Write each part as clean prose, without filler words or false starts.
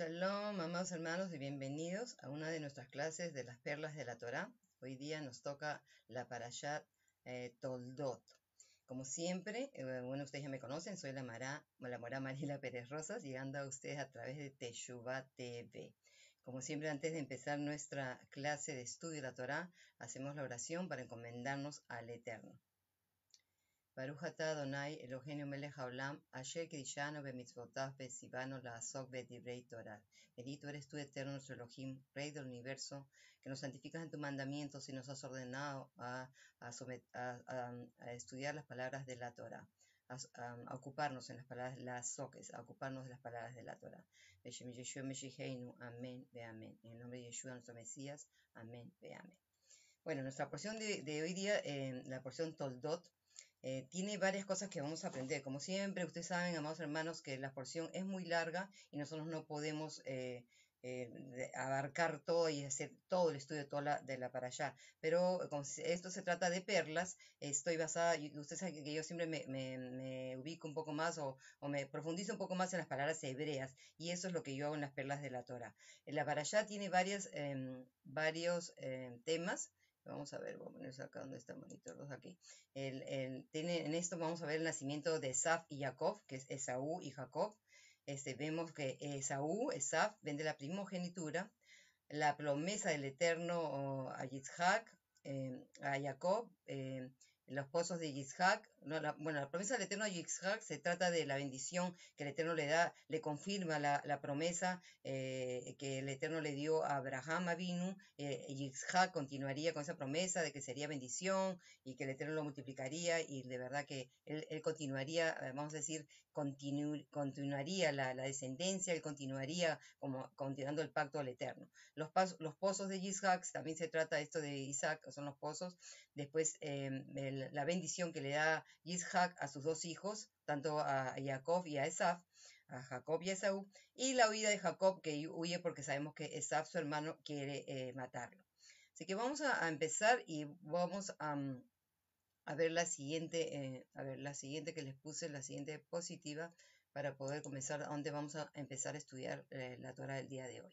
Shalom, amados hermanos, y bienvenidos a una de nuestras clases de las perlas de la Torá. Hoy día nos toca la Parashat Toldot. Como siempre, bueno, ustedes ya me conocen, soy la Morá Marila Pérez Rosas, llegando a ustedes a través de Teshuvah TV. Como siempre, antes de empezar nuestra clase de estudio de la Torá, hacemos la oración para encomendarnos al Eterno. Baruch atah Adonai Eloheinu melech haolam, asher kidishanu bemitzvotav vetzivanu la'asok bedivrei Torah. Bendito eres tú, eterno nuestro Elohim, Rey del universo, que nos santificas en tus mandamientos y nos has ordenado a estudiar las palabras de la Torah, a ocuparnos en las palabras, a ocuparnos de las palabras de la Torah. Beshem Yeshua Meshicheinu, amén, ve amén. En el nombre de Yeshua, nuestro Mesías, amén, ve amén. Bueno, nuestra porción de hoy día, la porción Toldot, tiene varias cosas que vamos a aprender. Como siempre, ustedes saben, amados hermanos, que la porción es muy larga y nosotros no podemos abarcar todo y hacer todo el estudio de la para allá. Pero como esto se trata de perlas, estoy basada, y ustedes saben que yo siempre me ubico un poco más o me profundizo un poco más en las palabras hebreas, y eso es lo que yo hago en las perlas de la Torah. La para allá tiene varios temas. Vamos a ver, vamos a poner acá donde está el monitor 2 aquí. En esto vamos a ver el nacimiento de Esaf y Jacob, que es Esaú y Jacob. Vemos que Esaf, vende la primogenitura, la promesa del Eterno a Yitzhak, a Jacob, los pozos de Yitzhak. La promesa del Eterno a Yitzhak se trata de la bendición que el Eterno le da, le confirma la promesa que el Eterno le dio a Abraham Avinu. Yitzhak continuaría con esa promesa de que sería bendición y que el Eterno lo multiplicaría, y de verdad que él continuaría, vamos a decir, continuaría la descendencia, él continuaría continuando el pacto al Eterno. Los pozos de Yitzhak, también se trata esto de Isaac, son los pozos. Después la bendición que le da Yitzhak a sus dos hijos, tanto a Jacob y a Esaf, a Jacob y a Esaú, y la huida de Jacob, que huye porque sabemos que Esaf, su hermano, quiere matarlo. Así que vamos a empezar y vamos a ver la siguiente, que les puse, la siguiente diapositiva, para poder comenzar donde vamos a empezar a estudiar la Torah del día de hoy.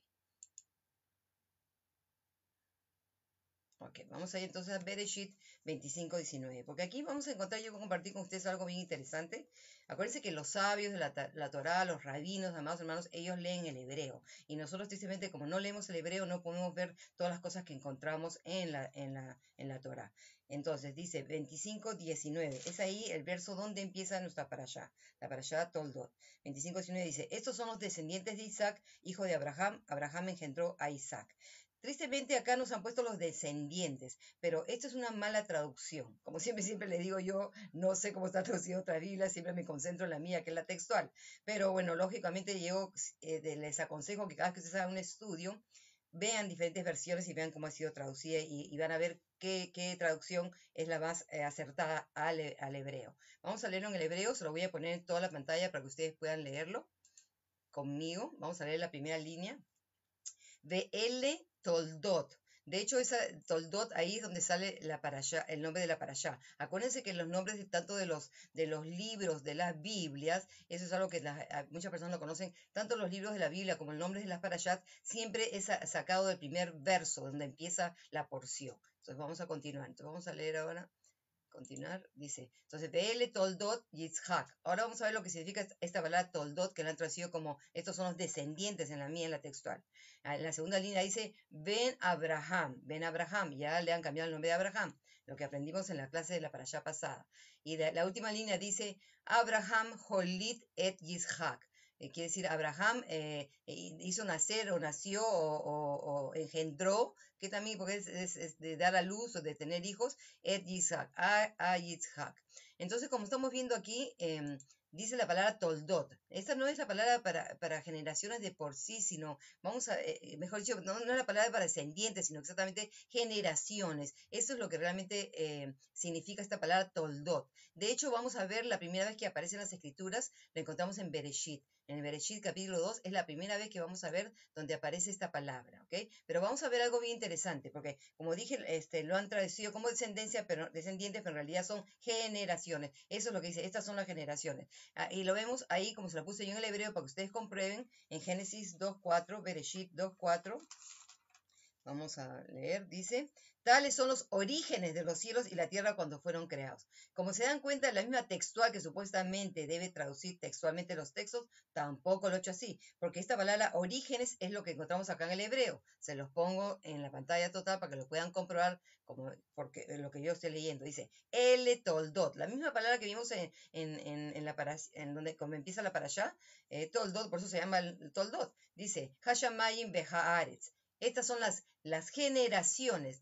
Ok, vamos a ir entonces a Bereshit 25:19, porque aquí vamos a encontrar, yo voy a compartir con ustedes algo bien interesante. Acuérdense que los sabios de la Torá, los rabinos, amados hermanos, ellos leen el hebreo, y nosotros tristemente, como no leemos el hebreo, no podemos ver todas las cosas que encontramos en la Torá. Entonces dice 25:19, es ahí el verso donde empieza nuestra parashá, la parashá Toldot. 25:19 dice: estos son los descendientes de Isaac, hijo de Abraham. Abraham engendró a Isaac. Tristemente acá nos han puesto los descendientes, pero esto es una mala traducción. Como siempre le digo, yo no sé cómo está traducida otra Biblia, siempre me concentro en la mía, que es la textual. Pero bueno, lógicamente les aconsejo que cada vez que ustedes hagan un estudio, vean diferentes versiones y vean cómo ha sido traducida, y van a ver qué traducción es la más acertada al hebreo. Vamos a leerlo en el hebreo, se lo voy a poner en toda la pantalla para que ustedes puedan leerlo conmigo. Vamos a leer la primera línea. Ve'ele Toldot. De hecho, esa Toldot, ahí es donde sale la parashá, el nombre de la parashá. Acuérdense que los nombres tanto de los libros de las Biblias, eso es algo que muchas personas lo conocen, tanto los libros de la Biblia como el nombre de las parashát, siempre es sacado del primer verso, donde empieza la porción. Entonces vamos a continuar. Entonces vamos a leer ahora. Continuar, dice, entonces, Ve'ele Toldot Yitzhak. Ahora vamos a ver lo que significa esta palabra Toldot, que la han traducido como, estos son los descendientes en la textual. En la segunda línea dice, Ben Abraham, ya le han cambiado el nombre de Abraham, lo que aprendimos en la clase de la parashá pasada. Y la última línea dice, Abraham Holit et Yitzhak. Quiere decir, Abraham hizo nacer o nació o engendró, que también, porque es de dar a luz o de tener hijos, et Yitzhak, a Yitzhak. Entonces, como estamos viendo aquí, dice la palabra Toldot. Esta no es la palabra para generaciones de por sí, sino, mejor dicho, no es la palabra para descendientes, sino exactamente generaciones. Eso es lo que realmente significa esta palabra Toldot. De hecho, vamos a ver la primera vez que aparece en las Escrituras, lo encontramos en Bereshit. En el Bereshit capítulo 2 es la primera vez que vamos a ver donde aparece esta palabra, ¿ok? Pero vamos a ver algo bien interesante, porque como dije, lo han traducido como descendencia, descendientes, pero en realidad son generaciones. Eso es lo que dice, estas son las generaciones. Y lo vemos ahí, como se lo puse yo en el hebreo, para que ustedes comprueben, en Génesis 2.4, Bereshit 2.4. Vamos a leer, dice, tales son los orígenes de los cielos y la tierra cuando fueron creados. Como se dan cuenta, la misma textual que supuestamente debe traducir textualmente los textos, tampoco lo he hecho así, porque esta palabra orígenes es lo que encontramos acá en el hebreo. Se los pongo en la pantalla total para que lo puedan comprobar, porque lo que yo estoy leyendo. Dice, el toldot, la misma palabra que vimos en donde como empieza la parashá, toldot, por eso se llama el toldot. Dice, hashamayim behaaretz. Estas son las generaciones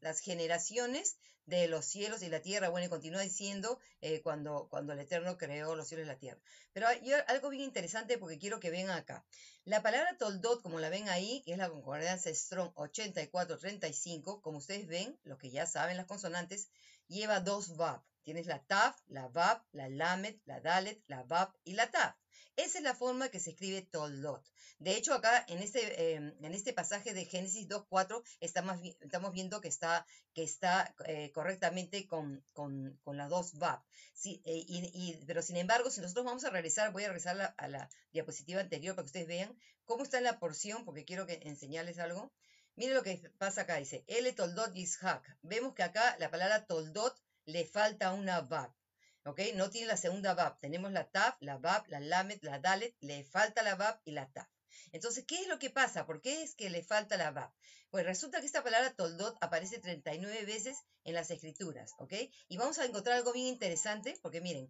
de los cielos y la tierra. Bueno, y continúa diciendo cuando el Eterno creó los cielos y la tierra. Pero hay algo bien interesante porque quiero que vean acá. La palabra toldot, como la ven ahí, que es la concordancia Strong 8435, como ustedes ven, los que ya saben las consonantes, lleva dos vab. Tienes la taf, la vab, la lamet, la dalet, la vab y la taf. Esa es la forma que se escribe toldot. De hecho, acá en este pasaje de Génesis 2.4 estamos viendo que está correctamente con las dos vab. Sí, pero sin embargo, si nosotros vamos a regresar, voy a regresar a la diapositiva anterior para que ustedes vean cómo está en la porción, porque quiero enseñarles algo. Miren lo que pasa acá, dice, Ele toldot Yishak. Vemos que acá la palabra toldot le falta una vab. ¿Ok? No tiene la segunda vab. Tenemos la taf, la vab, la lamet, la dalet, le falta la vab y la taf. Entonces, ¿qué es lo que pasa? ¿Por qué es que le falta la vab? Pues resulta que esta palabra toldot aparece 39 veces en las escrituras, ¿ok? Y vamos a encontrar algo bien interesante, porque miren,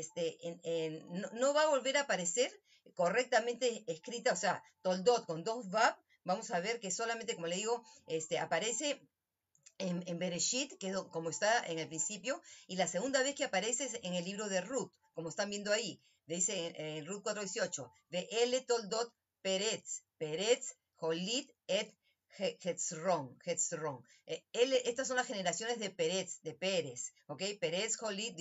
no va a volver a aparecer correctamente escrita, o sea, toldot con dos vab, vamos a ver que solamente, como le digo, aparece en Bereshit, que es como está en el principio, y la segunda vez que aparece es en el libro de Ruth, como están viendo ahí. Dice en Ruth 4:18, Ve'ele toldot Peretz, Jolit et Hetzron. Estas son las generaciones de Pérez, ¿ok? Pérez, Jolit,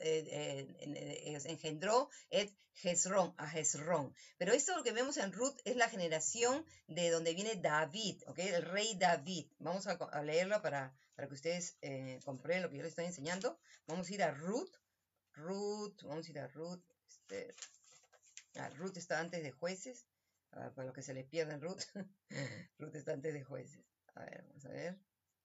engendró et a Hezrón. Pero esto lo que vemos en Ruth es la generación de donde viene David, ¿ok? El rey David. Vamos a leerlo para que ustedes comprueben lo que yo les estoy enseñando. Vamos a ir a Ruth, vamos a ir a Ruth. Ruth está antes de Jueces. Para los que se les pierden Ruth. Ruth está antes de Jueces. A ver, vamos a ver.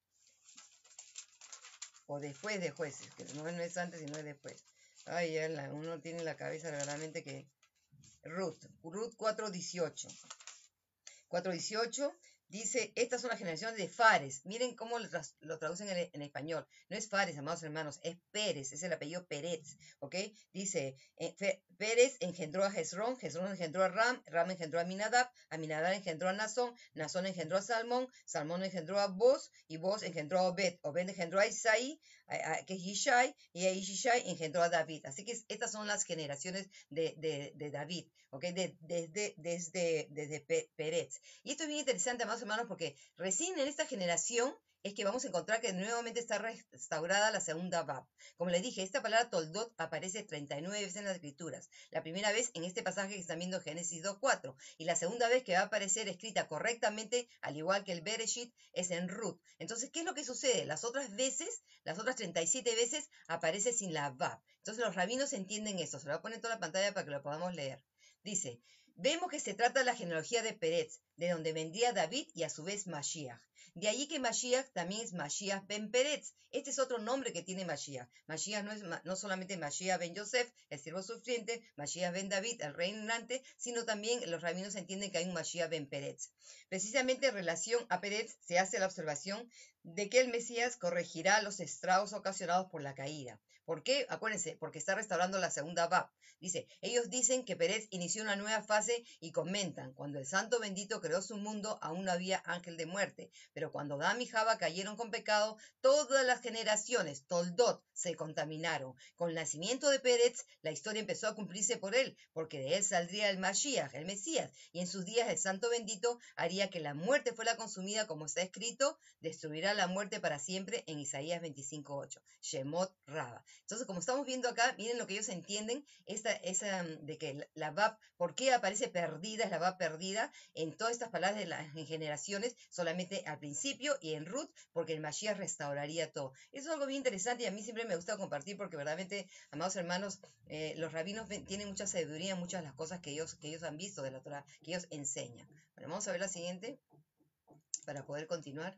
O después de Jueces, que no es antes sino es después. Ay, uno tiene la cabeza realmente que... Ruth 4:18. 4:18 dice, estas son las generaciones de Fares. Miren cómo lo traducen en español. No es Fares, amados hermanos, es Pérez, es el apellido Pérez, ¿ok? Dice, Pérez engendró a Hezrón, Hezrón engendró a Ram engendró a Aminadab engendró a Nazón engendró a Salmón engendró a Boz, y Boz engendró a Obed engendró a Isaí, que es Yishai, y a Yishai engendró a David. Así que estas son las generaciones de David, ¿ok? Desde Pérez. Y esto es bien interesante, amados hermanos, porque recién en esta generación es que vamos a encontrar que nuevamente está restaurada la segunda vab. Como les dije, esta palabra toldot aparece 39 veces en las escrituras. La primera vez en este pasaje que están viendo Génesis 2.4. Y la segunda vez que va a aparecer escrita correctamente, al igual que el Bereshit, es en Ruth. Entonces, ¿qué es lo que sucede? Las otras 37 veces, aparece sin la vab. Entonces los rabinos entienden esto. Se lo voy a poner en toda la pantalla para que lo podamos leer. Dice, vemos que se trata de la genealogía de Pérez, de donde vendría David y a su vez Mashiach. De allí que Mashiach también es Mashiach ben Pérez. Este es otro nombre que tiene Mashiach. Mashiach no solamente Mashiach ben Yosef, el siervo sufriente, Mashiach ben David, el rey reinante, sino también los rabinos entienden que hay un Mashiach ben Pérez. Precisamente en relación a Pérez se hace la observación de que el Mesías corregirá los estragos ocasionados por la caída. ¿Por qué? Acuérdense, porque está restaurando la segunda vab. Dice, ellos dicen que Pérez inició una nueva fase y comentan, cuando el santo bendito creó su mundo, aún no había ángel de muerte. Pero cuando Adán y Java cayeron con pecado, todas las generaciones, Toldot, se contaminaron. Con el nacimiento de Pérez, la historia empezó a cumplirse por él, porque de él saldría el Mashiach, el Mesías, y en sus días el Santo Bendito haría que la muerte fuera consumida, como está escrito, destruirá la muerte para siempre en Isaías 25:8. Shemot Raba. Entonces, como estamos viendo acá, miren lo que ellos entienden, esa de que la Vav, ¿por qué aparece perdida? Es la Vav perdida en todas estas palabras en generaciones, solamente al principio y en Ruth, porque el Mashiach restauraría todo. Eso es algo bien interesante y a mí siempre me gusta compartir porque verdaderamente, amados hermanos, los rabinos tienen mucha sabiduría en muchas de las cosas que ellos han visto de la Torah, que ellos enseñan. Bueno, vamos a ver la siguiente para poder continuar.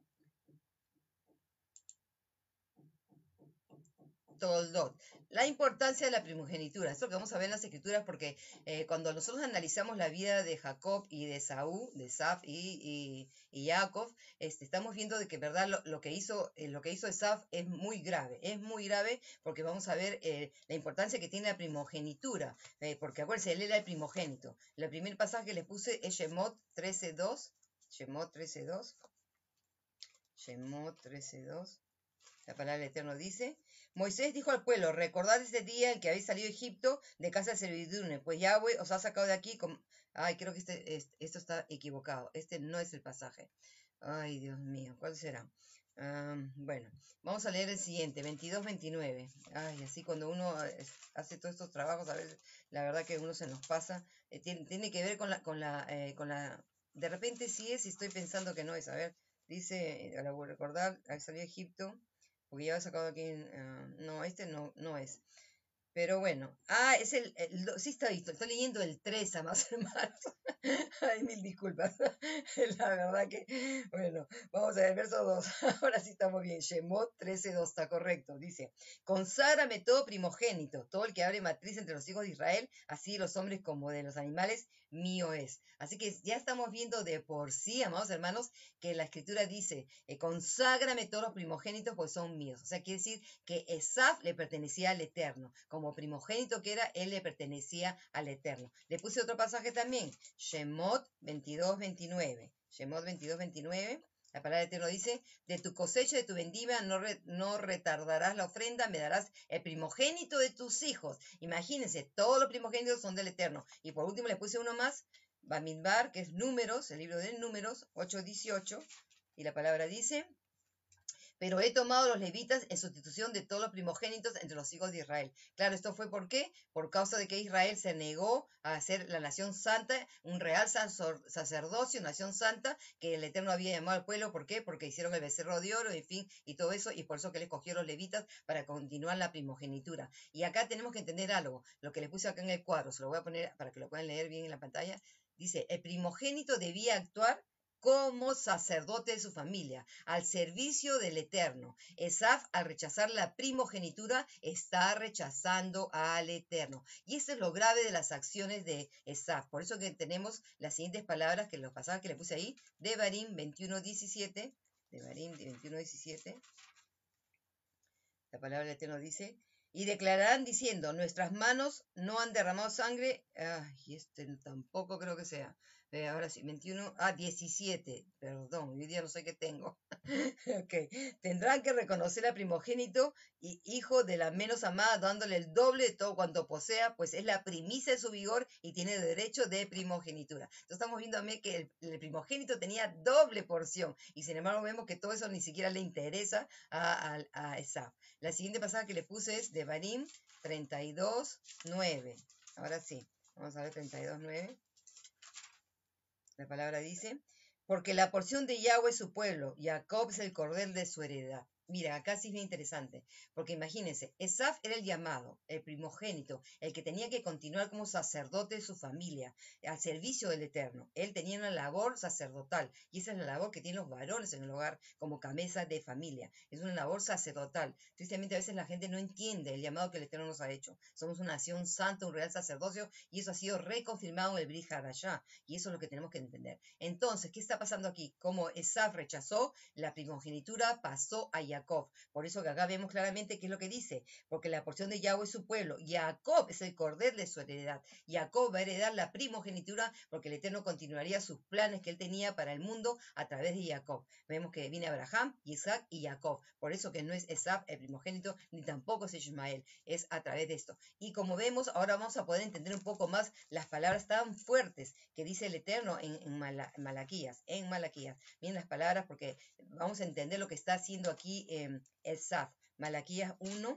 Toldot. La importancia de la primogenitura. Esto que vamos a ver en las escrituras porque cuando nosotros analizamos la vida de Jacob y de Saúl, de Esaf y Jacob, estamos viendo de que verdad lo que hizo Esaf es muy grave porque vamos a ver la importancia que tiene la primogenitura, porque acuérdense, él era el primogénito. El primer pasaje que les puse es Shemot 13:2, Shemot 13:2, Shemot 13:2. La palabra del Eterno dice: Moisés dijo al pueblo, recordad este día en que habéis salido de Egipto de casa de servidumbre, pues Yahweh os ha sacado de aquí con... Ay, creo que esto está equivocado. Este no es el pasaje. Ay, Dios mío, ¿cuál será? Bueno, vamos a leer el siguiente, 22-29. Ay, así cuando uno hace todos estos trabajos, a veces la verdad que uno se nos pasa. Tiene que ver con la... De repente sí es y estoy pensando que no es. A ver, dice, ahora voy a recordar, habéis salido de Egipto. Porque ya he sacado aquí, no, este no es. Pero bueno, es sí estoy leyendo el 3, amados hermanos. Ay, mil disculpas. La verdad que, bueno, vamos a ver el verso 2. Ahora sí estamos bien. Shemot 13:2 está correcto. Dice: Conságrame todo primogénito, todo el que abre matriz entre los hijos de Israel, así de los hombres como de los animales, mío es. Así que ya estamos viendo de por sí, amados hermanos, que la escritura dice: conságrame todos los primogénitos, pues son míos. O sea, quiere decir que Esaf le pertenecía al Eterno. Como primogénito que era, él le pertenecía al Eterno. Le puse otro pasaje también, Shemot 22:29. Shemot 22:29. La palabra del Eterno dice: de tu cosecha, de tu vendimia, no retardarás la ofrenda, me darás el primogénito de tus hijos. Imagínense, todos los primogénitos son del Eterno. Y por último le puse uno más, Bamidbar, que es Números, el libro de Números 8:18. Y la palabra dice: pero he tomado los levitas en sustitución de todos los primogénitos entre los hijos de Israel. Claro, esto fue ¿por qué? Por causa de que Israel se negó a ser la nación santa, un real sacerdocio, nación santa, que el Eterno había llamado al pueblo. ¿Por qué? Porque hicieron el becerro de oro, en fin, y todo eso, y por eso que él escogió los levitas para continuar la primogenitura. Y acá tenemos que entender algo, lo que les puse acá en el cuadro, se lo voy a poner para que lo puedan leer bien en la pantalla. Dice: el primogénito debía actuar como sacerdote de su familia, al servicio del Eterno. Esaf, al rechazar la primogenitura, está rechazando al Eterno. Y eso es lo grave de las acciones de Esaf. Por eso que tenemos las siguientes palabras, que los pasajes que le puse ahí, Devarim 21:17. Devarim 21:17. La palabra del Eterno dice: y declararán diciendo, nuestras manos no han derramado sangre. Y tampoco creo que sea. Ahora sí, 17. Perdón, hoy día no sé qué tengo. Okay. Tendrán que reconocer al primogénito y hijo de la menos amada, dándole el doble de todo cuanto posea, pues es la primicia de su vigor y tiene derecho de primogenitura. Entonces estamos viendo a mí que el primogénito tenía doble porción, y sin embargo vemos que todo eso ni siquiera le interesa a Esaf. La siguiente pasada que le puse es Devarim 32:9. Ahora sí, vamos a ver 32:9. La palabra dice: porque la porción de Yahweh es su pueblo, Jacob es el cordel de su heredad. Mira, acá sí es bien interesante, porque imagínense, Esaf era el llamado, el primogénito, el que tenía que continuar como sacerdote de su familia, al servicio del Eterno. Él tenía una labor sacerdotal, y esa es la labor que tienen los varones en el hogar como cabeza de familia. Es una labor sacerdotal. Tristemente a veces la gente no entiende el llamado que el Eterno nos ha hecho. Somos una nación santa, un real sacerdocio, y eso ha sido reconfirmado en el Brit Hadashah, y eso es lo que tenemos que entender. Entonces, ¿qué está pasando aquí? Como Esaf rechazó, la primogenitura pasó a Jacob. Por eso que acá vemos claramente qué es lo que dice, porque la porción de Yahweh es su pueblo, Jacob es el cordel de su heredad. Jacob va a heredar la primogenitura porque el Eterno continuaría sus planes que él tenía para el mundo a través de Jacob. Vemos que viene Abraham, Isaac y Jacob. Por eso que no es Esaf el primogénito, ni tampoco es Ismael, es a través de esto. Y como vemos, ahora vamos a poder entender un poco más las palabras tan fuertes que dice el Eterno en Malaquías. Miren las palabras porque vamos a entender lo que está haciendo aquí Esaf. Malaquías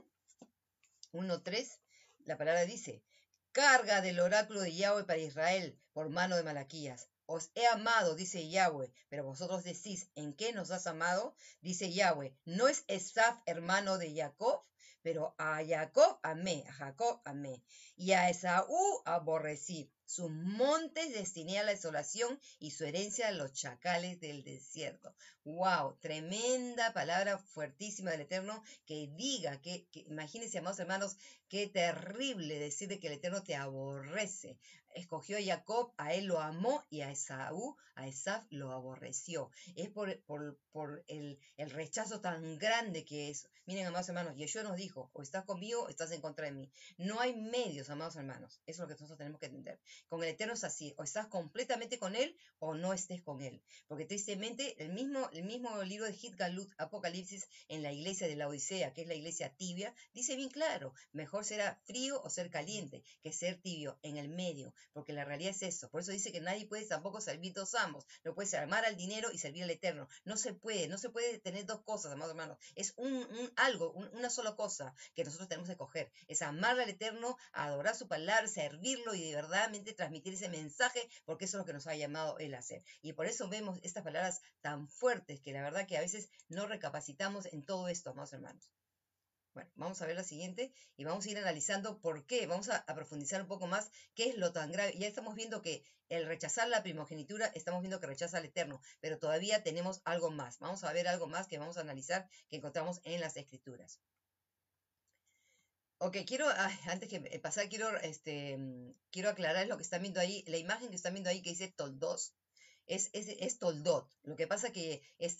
1:3, la palabra dice, carga del oráculo de Yahweh para Israel por mano de Malaquías. Os he amado, dice Yahweh, pero vosotros decís, ¿en qué nos has amado? Dice Yahweh, ¿no es Esaf hermano de Jacob? Pero a Jacob amé, y a Esaú aborrecí. Sus montes destiné a la desolación y su herencia a los chacales del desierto. ¡Wow! Tremenda palabra fuertísima del Eterno que diga que imagínense, amados hermanos, qué terrible decir de que el Eterno te aborrece. Escogió a Jacob, a él lo amó, y a Esaú, a Esaf lo aborreció. Es por el rechazo tan grande que es. Miren, amados hermanos, Yeshua nos dijo, o estás conmigo o estás en contra de mí. No hay medios, amados hermanos. Eso es lo que nosotros tenemos que entender. Con el Eterno es así, o estás completamente con él o no estés con él. Porque tristemente el mismo libro de Hit-Galut, Apocalipsis, en la iglesia de la Odisea, que es la iglesia tibia, dice bien claro, mejor será frío o ser caliente que ser tibio en el medio, porque la realidad es eso. Por eso dice que nadie puede tampoco servir dos amos. No puedes amar al dinero y servir al Eterno. No se puede tener dos cosas, amados hermanos. Es una sola cosa que nosotros tenemos que coger. Es amar al Eterno, adorar su palabra, servirlo y de verdaderamente transmitir ese mensaje, porque eso es lo que nos ha llamado él a hacer. Y por eso vemos estas palabras tan fuertes que la verdad que a veces no recapacitamos en todo esto, amados hermanos. Bueno, vamos a ver la siguiente y vamos a ir analizando por qué. Vamos a profundizar un poco más qué es lo tan grave. Ya estamos viendo que el rechazar la primogenitura, estamos viendo que rechaza al Eterno, pero todavía tenemos algo más. Vamos a ver algo más que vamos a analizar que encontramos en las Escrituras. Ok, antes que pasar, quiero aclarar lo que están viendo ahí, la imagen que están viendo ahí que dice Toldos. Es Toldot. Lo que pasa que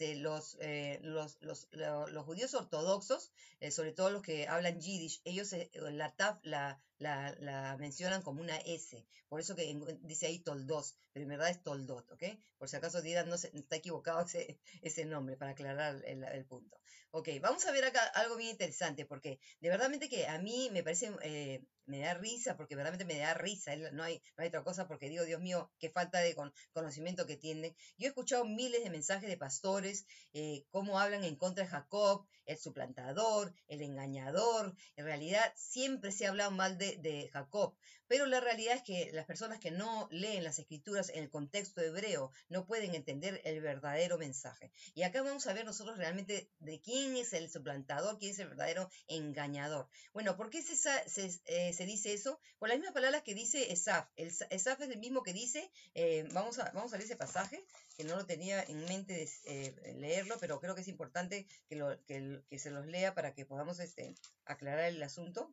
los judíos ortodoxos, sobre todo los que hablan Yiddish, ellos la taf la mencionan como una S. Por eso que dice ahí Toldos, pero en verdad es Toldot, ¿ok? Por si acaso dirán, no está equivocado ese nombre, para aclarar el punto. Ok, vamos a ver acá algo bien interesante, porque de verdad que a mí me parece, me da risa, porque verdaderamente me da risa, no hay otra cosa, porque digo, Dios mío, qué falta de conocimiento que tienen. Yo he escuchado miles de mensajes de pastores, cómo hablan en contra de Jacob, el suplantador, el engañador. En realidad siempre se ha hablado mal de Jacob, pero la realidad es que las personas que no leen las escrituras en el contexto hebreo no pueden entender el verdadero mensaje. Y acá vamos a ver nosotros realmente de quién es el suplantador, quién es el verdadero engañador. Bueno, ¿por qué se dice eso? Por las mismas palabras que dice Esaf. Esaf es el mismo que dice, vamos a leer ese pasaje, que no lo tenía en mente leerlo, pero creo que es importante que se los lea para que podamos aclarar el asunto.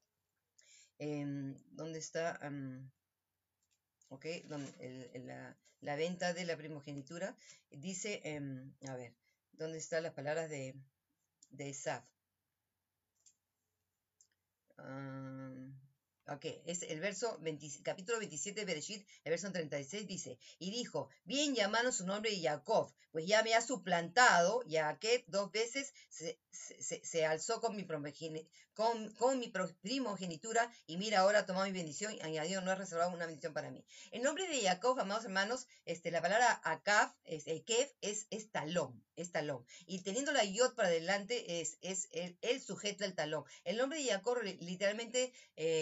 ¿Dónde está? Ok, la venta de la primogenitura. Dice, a ver, ¿dónde están las palabras de Esaf? Ok, es el capítulo 27 de Bereshit, el verso 36 dice, y dijo, bien llamaron su nombre Jacob, pues ya me ha suplantado, ya que 2 veces se alzó con mi primogenitura, y mira, ahora ha tomado mi bendición, y añadió, no ha reservado una bendición para mí. El nombre de Jacob, amados hermanos, la palabra Akaf, Kev, es talón, y teniendo la yod para adelante, él sujeta el talón. El nombre de Jacob literalmente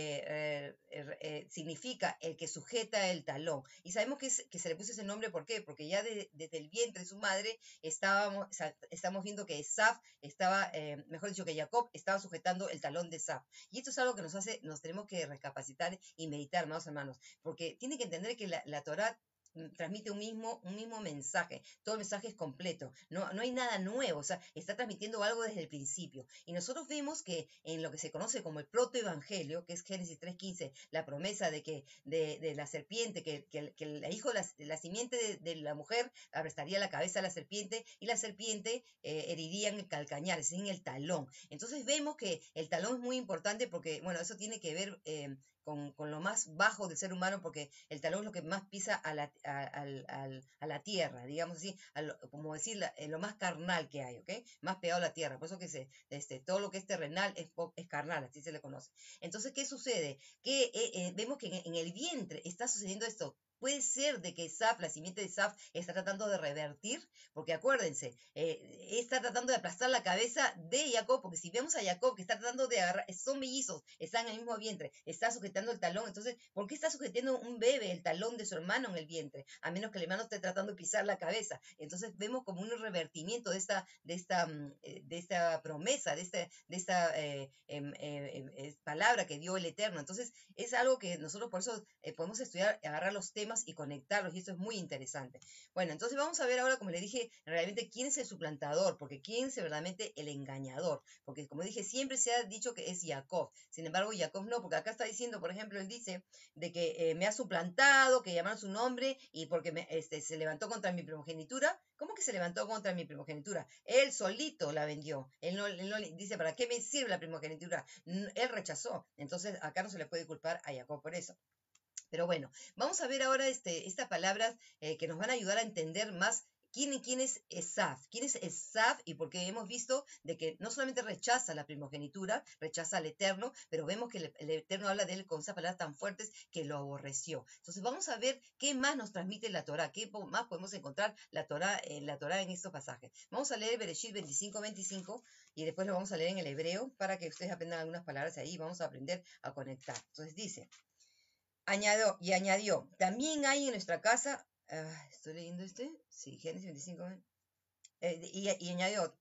significa el que sujeta el talón. Y sabemos que se le puso ese nombre, ¿por qué? Porque ya desde el vientre de su madre estamos viendo que Esaf estaba, mejor dicho, que Jacob estaba sujetando el talón de Esaf. Y esto es algo que nos tenemos que recapacitar y meditar, amados hermanos, porque tienen que entender que la Torá transmite un mismo mensaje. Todo el mensaje es completo. No hay nada nuevo. O sea, está transmitiendo algo desde el principio. Y nosotros vemos que en lo que se conoce como el protoevangelio, que es Génesis 3:15, la promesa de la serpiente, que el hijo, la simiente de la mujer aplastaría la cabeza a la serpiente y la serpiente heriría en el calcañar, es decir, en el talón. Entonces vemos que el talón es muy importante porque, bueno, eso tiene que ver con lo más bajo del ser humano, porque el talón es lo que más pisa a la tierra, digamos así, como decir, lo más carnal que hay, ¿ok? Más pegado a la tierra, por eso que todo lo que es terrenal es carnal, así se le conoce. Entonces, ¿qué sucede? Que vemos que en el vientre está sucediendo esto. Puede ser de que Esaf, la simiente de Esaf, está tratando de revertir, porque acuérdense, está tratando de aplastar la cabeza de Jacob, porque si vemos a Jacob que está tratando de agarrar, son mellizos, están en el mismo vientre, está sujetando el talón, entonces, ¿por qué está sujetando un bebé el talón de su hermano en el vientre? A menos que el hermano esté tratando de pisar la cabeza. Entonces vemos como un revertimiento de esta promesa, de esta palabra que dio el Eterno. Entonces, es algo que nosotros por eso podemos estudiar, agarrar los temas y conectarlos, y esto es muy interesante. Bueno, entonces vamos a ver ahora, como le dije, realmente quién es el suplantador, porque quién es verdaderamente el engañador, porque como dije, siempre se ha dicho que es Jacob, sin embargo Jacob no, porque acá está diciendo, por ejemplo, él dice de que me ha suplantado, que llamaron su nombre y porque se levantó contra mi primogenitura. ¿Cómo que se levantó contra mi primogenitura? Él solito la vendió, él no dice, ¿para qué me sirve la primogenitura? Él rechazó, entonces acá no se le puede culpar a Jacob por eso. Pero bueno, vamos a ver ahora estas palabras que nos van a ayudar a entender más quién es Esaf. ¿Quién es Esaf? Y porque hemos visto de que no solamente rechaza la primogenitura, rechaza al Eterno, pero vemos que el Eterno habla de él con esas palabras tan fuertes que lo aborreció. Entonces vamos a ver qué más nos transmite la Torá, qué más podemos encontrar la Torá en estos pasajes. Vamos a leer Bereshit 25:25 y después lo vamos a leer en el hebreo para que ustedes aprendan algunas palabras ahí y vamos a aprender a conectar. Entonces dice... añadió, también hay en nuestra casa, ¿estoy leyendo Sí, Génesis 25, y añadió,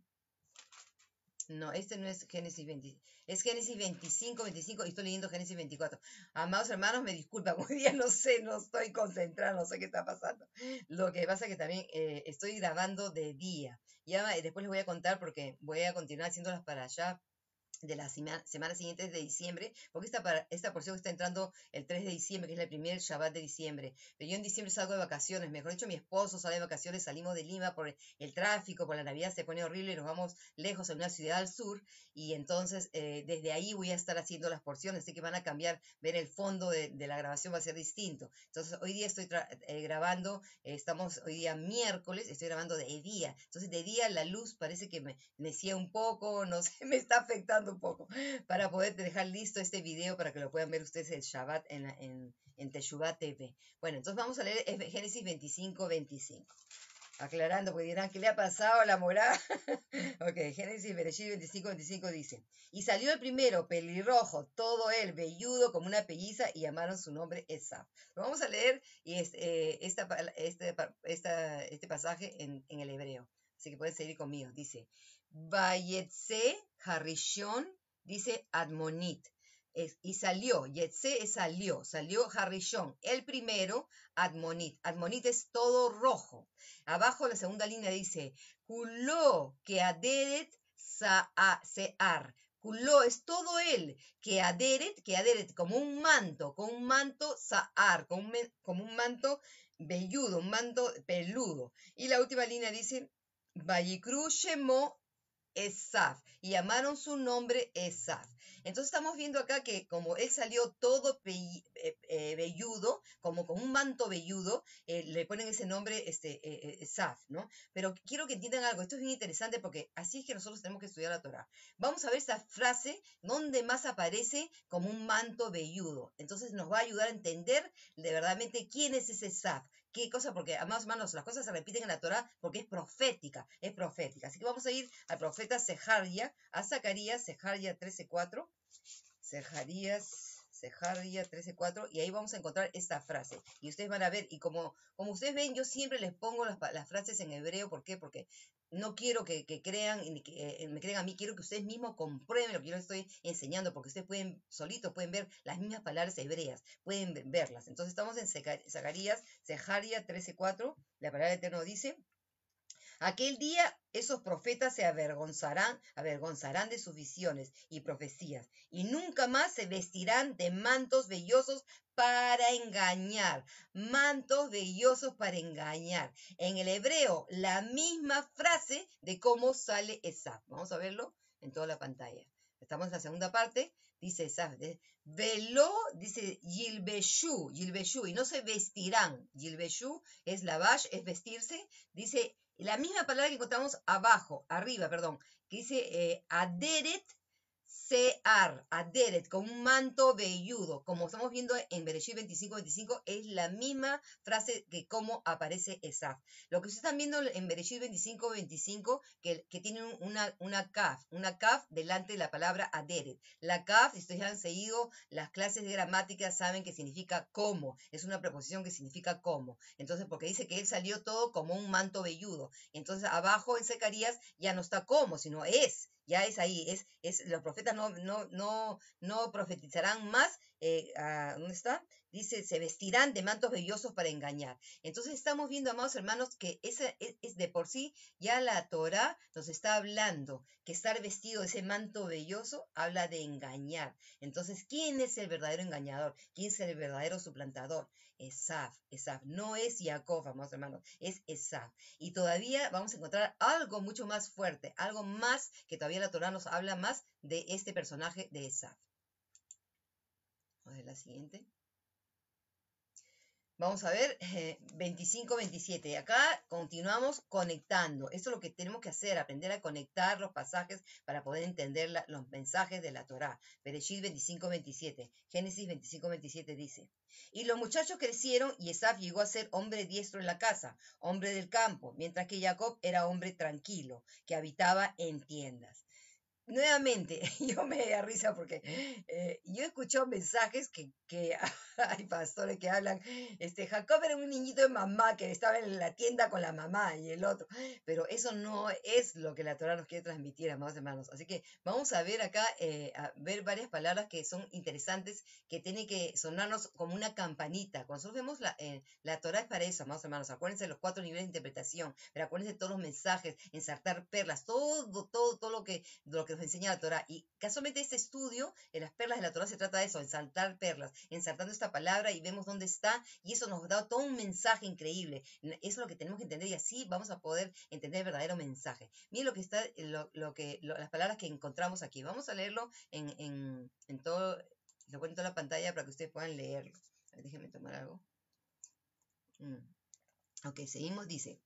no, este no es Génesis 20, es Génesis 25 y estoy leyendo Génesis 24. Amados hermanos, me disculpan, hoy día no sé, no estoy concentrada, no sé qué está pasando. Lo que pasa es que también estoy grabando de día. Ya después les voy a contar porque voy a continuar haciéndolas para allá de las semanas siguientes de diciembre, porque esta porción está entrando el 3 de diciembre, que es el primer Shabbat de diciembre. Pero yo en diciembre salgo de vacaciones, mejor dicho, mi esposo sale de vacaciones, salimos de Lima por el tráfico, por la Navidad se pone horrible y nos vamos lejos a una ciudad al sur, y entonces desde ahí voy a estar haciendo las porciones, así que van a cambiar, ver el fondo de la grabación va a ser distinto. Entonces hoy día estoy grabando, estamos hoy día miércoles, estoy grabando de día, entonces de día la luz parece que me ciega un poco, no sé, me está afectando un poco, para poder dejar listo este video para que lo puedan ver ustedes el Shabbat en Teshuvah TV. Bueno, entonces vamos a leer Génesis 25:25. Aclarando, porque dirán, ¿qué le ha pasado a la morada? Ok, Génesis 25:25 dice, y salió el primero, pelirrojo, todo él, velludo como una pelliza, y llamaron su nombre Esaf. Vamos a leer este pasaje en el hebreo, así que pueden seguir conmigo. Dice, Vayetse Harishon, dice Admonit, y salió, Yetse salió Harishon, el primero, Admonit. Admonit es todo rojo. Abajo la segunda línea dice, Kuló que aderet sear. Kuló es todo él, que aderet como un manto, saar, como un manto velludo, un manto peludo. Y la última línea dice, Vayikru Shemo Esaf, y llamaron su nombre Esaf. Entonces estamos viendo acá que como él salió todo velludo, como con un manto velludo, le ponen ese nombre Esaf, ¿no? Pero quiero que entiendan algo, esto es bien interesante porque así es que nosotros tenemos que estudiar la Torah. Vamos a ver esta frase donde más aparece como un manto velludo. Entonces nos va a ayudar a entender de verdaderamente quién es ese Esaf. ¿Qué cosa? Porque, amados hermanos, las cosas se repiten en la Torah porque es profética, es profética. Así que vamos a ir al profeta Sejaria, a Zacarías, Sejaria 13:4, Sejaria 13:4, y ahí vamos a encontrar esta frase. Y ustedes van a ver, y como ustedes ven, yo siempre les pongo las frases en hebreo. ¿Por qué? Porque no quiero que crean, que me crean a mí, quiero que ustedes mismos comprueben lo que yo les estoy enseñando, porque ustedes pueden, solitos, pueden ver las mismas palabras hebreas, pueden verlas. Entonces estamos en Zacarías 13:4, la palabra del Eterno dice: aquel día esos profetas se avergonzarán de sus visiones y profecías, y nunca más se vestirán de mantos vellosos para engañar. Mantos vellosos para engañar. En el hebreo, la misma frase de cómo sale Esaf. Vamos a verlo en toda la pantalla. Estamos en la segunda parte. Dice Esaf, veló, dice Yilbeshu, y no se vestirán. Yilbeshu es lavash, es vestirse. Dice la misma palabra que encontramos arriba, que dice aderet sear, aderet, con un manto velludo, como estamos viendo en Bereshit 25:25, es la misma frase que cómo aparece Esaf. Lo que ustedes están viendo en Bereshit 25:25, que tiene una kaf delante de la palabra aderet. La kaf, si ustedes han seguido las clases de gramática, saben que significa cómo, es una preposición que significa cómo. Entonces, porque dice que él salió todo como un manto velludo. Entonces, abajo en Zacarías ya no está como, sino es. Ya es ahí, los profetas no profetizarán más. ¿Dónde está? Dice, se vestirán de mantos vellosos para engañar. Entonces estamos viendo, amados hermanos, que es de por sí, ya la Torah nos está hablando que estar vestido de ese manto velloso habla de engañar. Entonces, ¿quién es el verdadero engañador? ¿Quién es el verdadero suplantador? Esaf, no es Jacob, amados hermanos, es Esaf. Y todavía vamos a encontrar algo mucho más fuerte, algo más que todavía la Torah nos habla más de este personaje de Esaf. Vamos a ver la siguiente. Vamos a ver 25-27. Acá continuamos conectando. Esto es lo que tenemos que hacer, aprender a conectar los pasajes para poder entender los mensajes de la Torá. Bereshit 25-27. Génesis 25-27 dice: y los muchachos crecieron y Esaf llegó a ser hombre diestro en la casa, hombre del campo, mientras que Jacob era hombre tranquilo, que habitaba en tiendas. Nuevamente, yo me da risa porque yo he escuchado mensajes que hay pastores que hablan, Jacob era un niñito de mamá que estaba en la tienda con la mamá y el otro, pero eso no es lo que la Torah nos quiere transmitir, amados hermanos. Así que vamos a ver acá, a ver varias palabras que son interesantes, que tienen que sonarnos como una campanita. Cuando nosotros vemos la Torah es para eso, amados hermanos. Acuérdense de los 4 niveles de interpretación, pero acuérdense de todos los mensajes, ensartar perlas, todo lo que nos enseña la Torah. Y casualmente este estudio en las perlas de la Torah se trata de eso, ensartar perlas, ensartando esta palabra y vemos dónde está, y eso nos da todo un mensaje increíble. Eso es lo que tenemos que entender, y así vamos a poder entender el verdadero mensaje. Miren lo que está, las palabras que encontramos aquí. Vamos a leerlo en todo, lo pongo en toda la pantalla para que ustedes puedan leerlo. A ver, déjenme tomar algo. Ok, seguimos, dice,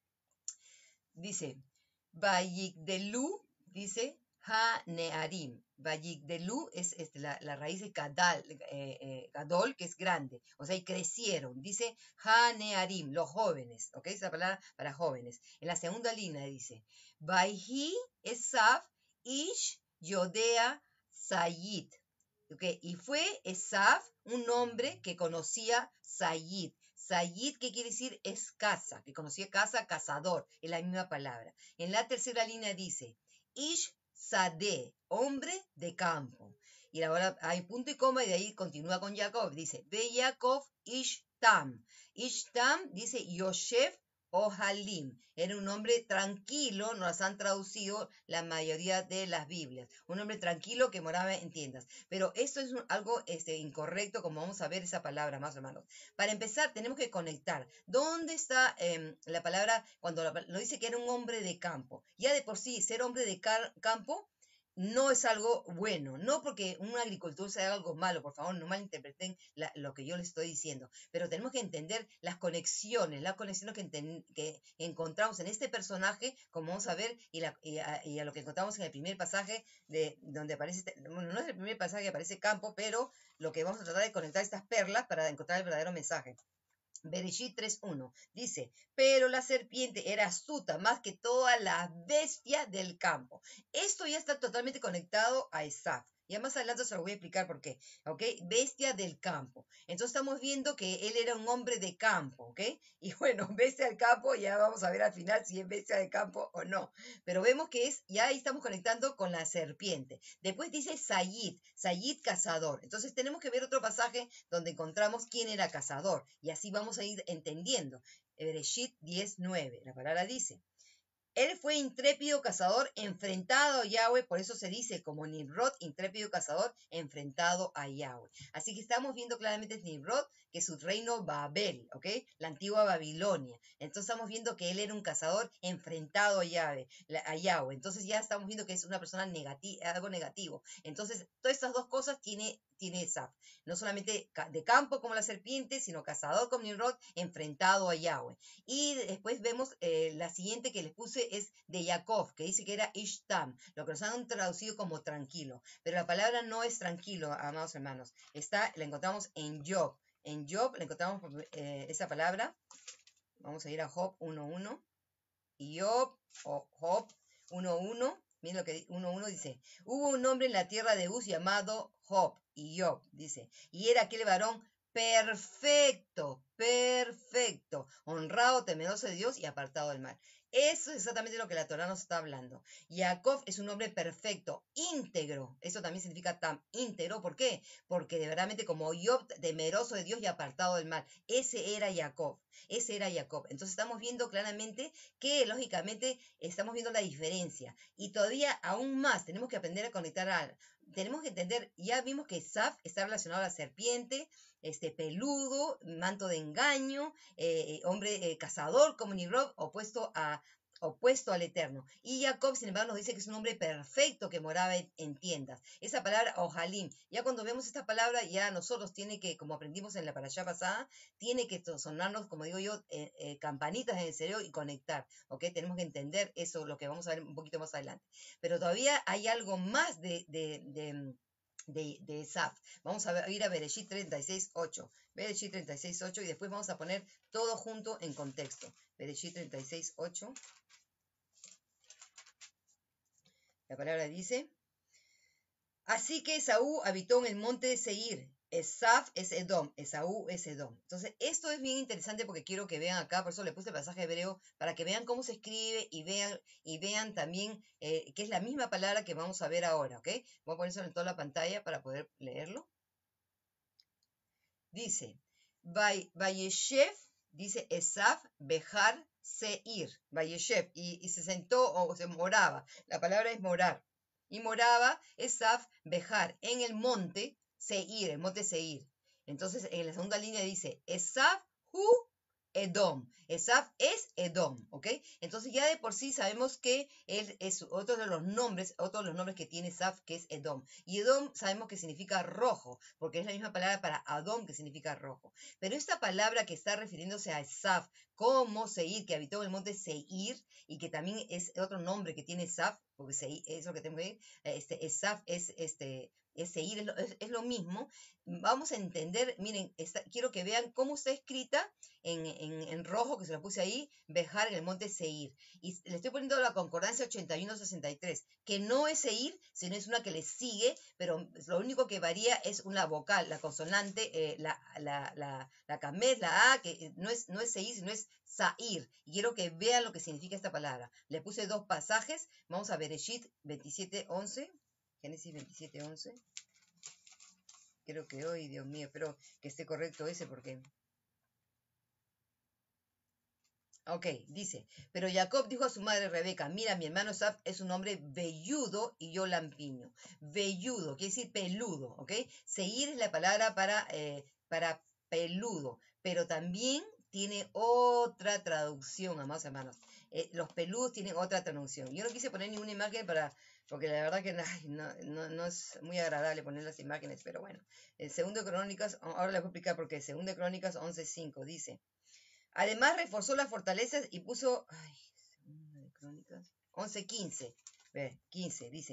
Vayigdelu, dice, Ha-Nearim. Vayigdelu es la raíz de Gadol, que es grande. O sea, y crecieron. Dice Ha-Nearim, los jóvenes. ¿Ok? Esa palabra para jóvenes. En la segunda línea dice, Vayhi Esaf Ish Yodea Sayid. ¿Ok? Y fue Esaf un hombre que conocía Sayid. Sayid, ¿qué quiere decir? Es casa, que conocía casa, cazador, es la misma palabra. En la tercera línea dice, Ish Sadeh, hombre de campo. Y ahora hay punto y coma y de ahí continúa con Jacob. Dice, Ve Jacob Ish Tam. Ish Tam dice Yosef Ohalim. Era un hombre tranquilo, nos han traducido la mayoría de las Biblias. Un hombre tranquilo que moraba en tiendas. Pero esto es algo incorrecto, como vamos a ver esa palabra, más hermanos. Para empezar, tenemos que conectar. ¿Dónde está la palabra cuando lo dice que era un hombre de campo? Ya de por sí, ser hombre de campo no es algo bueno, no porque un agricultor sea algo malo, por favor, no malinterpreten lo que yo les estoy diciendo, pero tenemos que entender las conexiones que encontramos en este personaje, como vamos a ver, y a lo que encontramos en el primer pasaje, donde aparece, bueno, no es el primer pasaje que aparece campo, pero lo que vamos a tratar de conectar estas perlas para encontrar el verdadero mensaje. Bereshit 3:1 dice, pero la serpiente era astuta más que todas las bestias del campo. Esto ya está totalmente conectado a Esaf. Ya más adelante se lo voy a explicar por qué, ¿ok? Bestia del campo. Entonces estamos viendo que él era un hombre de campo, ¿ok? Y bueno, bestia del campo, ya vamos a ver al final si es bestia del campo o no. Pero vemos que es, ya ahí estamos conectando con la serpiente. Después dice Sayid cazador. Entonces tenemos que ver otro pasaje donde encontramos quién era cazador. Y así vamos a ir entendiendo. Bereshit 10:9, la palabra dice. Él fue intrépido cazador enfrentado a Yahweh, por eso se dice como Nimrod, intrépido cazador enfrentado a Yahweh. Así que estamos viendo claramente Nimrod, que es su reino Babel, ¿ok? La antigua Babilonia. Entonces estamos viendo que él era un cazador enfrentado a Yahweh. Entonces ya estamos viendo que es una persona negativa, algo negativo. Entonces todas estas dos cosas tiene Esaf. No solamente de campo como la serpiente, sino cazador como Nimrod, enfrentado a Yahweh. Y después vemos la siguiente que les puse es de Jacob, que dice que era Ishtam, lo que nos han traducido como tranquilo. Pero la palabra no es tranquilo, amados hermanos. La encontramos en Job. En Job la encontramos esa palabra. Vamos a ir a Job 1.1. Y Job 1.1. Miren lo que 1.1 dice. Hubo un hombre en la tierra de Uz llamado Job. Y Job dice. Y era aquel varón perfecto, honrado, temeroso de Dios y apartado del mal. Eso es exactamente lo que la Torah nos está hablando. Jacob es un hombre perfecto, íntegro. Eso también significa íntegro. ¿Por qué? Porque de verdaderamente como Job, temeroso de Dios y apartado del mal. Ese era Jacob. Entonces estamos viendo claramente que lógicamente estamos viendo la diferencia. Y todavía aún más tenemos que aprender a conectar tenemos que entender, ya vimos que Esaf está relacionado a la serpiente, peludo, manto de engaño, hombre cazador como Nimrod, opuesto al Eterno. Y Jacob, sin embargo, nos dice que es un hombre perfecto que moraba en tiendas. Esa palabra, ojalim, ya cuando vemos esta palabra, ya nosotros tiene que, como aprendimos en la parashá pasada, tiene que sonarnos, como digo yo, campanitas en el cerebro y conectar, ¿ok? Tenemos que entender eso, lo que vamos a ver un poquito más adelante. Pero todavía hay algo más de Esaf. Vamos a ir a Bereshit 36.8. Bereshit 36.8 y después vamos a poner todo junto en contexto. Bereshit 36.8. La palabra dice, así que Esaú habitó en el monte de Seir. Esaf es Edom, Esaú es Edom. Entonces, esto es bien interesante porque quiero que vean acá, por eso le puse el pasaje hebreo, para que vean cómo se escribe y vean también que es la misma palabra que vamos a ver ahora, ¿ok? Voy a poner eso en toda la pantalla para poder leerlo. Dice, Vayeshev, dice Esaf, Bejar, Seir, Vayeshev, y se sentó o se moraba, la palabra es morar, y moraba Esaf, Bejar, en el monte Seir, el monte Seir. Entonces en la segunda línea dice, Esaf, Edom. Esaf es Edom, ¿ok? Entonces ya de por sí sabemos que él es otro de los nombres que tiene Esaf, que es Edom. Y Edom sabemos que significa rojo, porque es la misma palabra para Adom, que significa rojo. Pero esta palabra que está refiriéndose a Esaf como Seir, que habitó en el monte Seir, y que también es otro nombre que tiene Esaf, porque Seir, es lo que tengo que ir, Esaf es Seir, es lo mismo. Vamos a entender, miren, quiero que vean cómo está escrita en rojo, que se lo puse ahí, Bejar en el monte Seir. Y le estoy poniendo la concordancia 8163, que no es Seir, sino es una que le sigue, pero lo único que varía es una vocal, la consonante, la kamet, la A, que no es Seir, sino es Sair. Y quiero que vean lo que significa esta palabra. Le puse dos pasajes, vamos a Bereshit 27:11, Génesis 27:11. Creo que hoy, Dios mío, espero que esté correcto ese porque... Ok, dice, pero Jacob dijo a su madre Rebeca, mira, mi hermano Esaf es un hombre velludo y yo lampiño. Velludo, quiere decir peludo, ¿ok? Seir es la palabra para peludo, pero también tiene otra traducción, amados hermanos. Los peludos tienen otra traducción. Yo no quise poner ninguna imagen porque la verdad que no es muy agradable poner las imágenes, pero bueno. El segundo de Crónicas, ahora les voy a explicar por qué. Segundo de Crónicas 11:5 dice, además reforzó las fortalezas y puso, Segunda de Crónicas 11:15, 15 dice,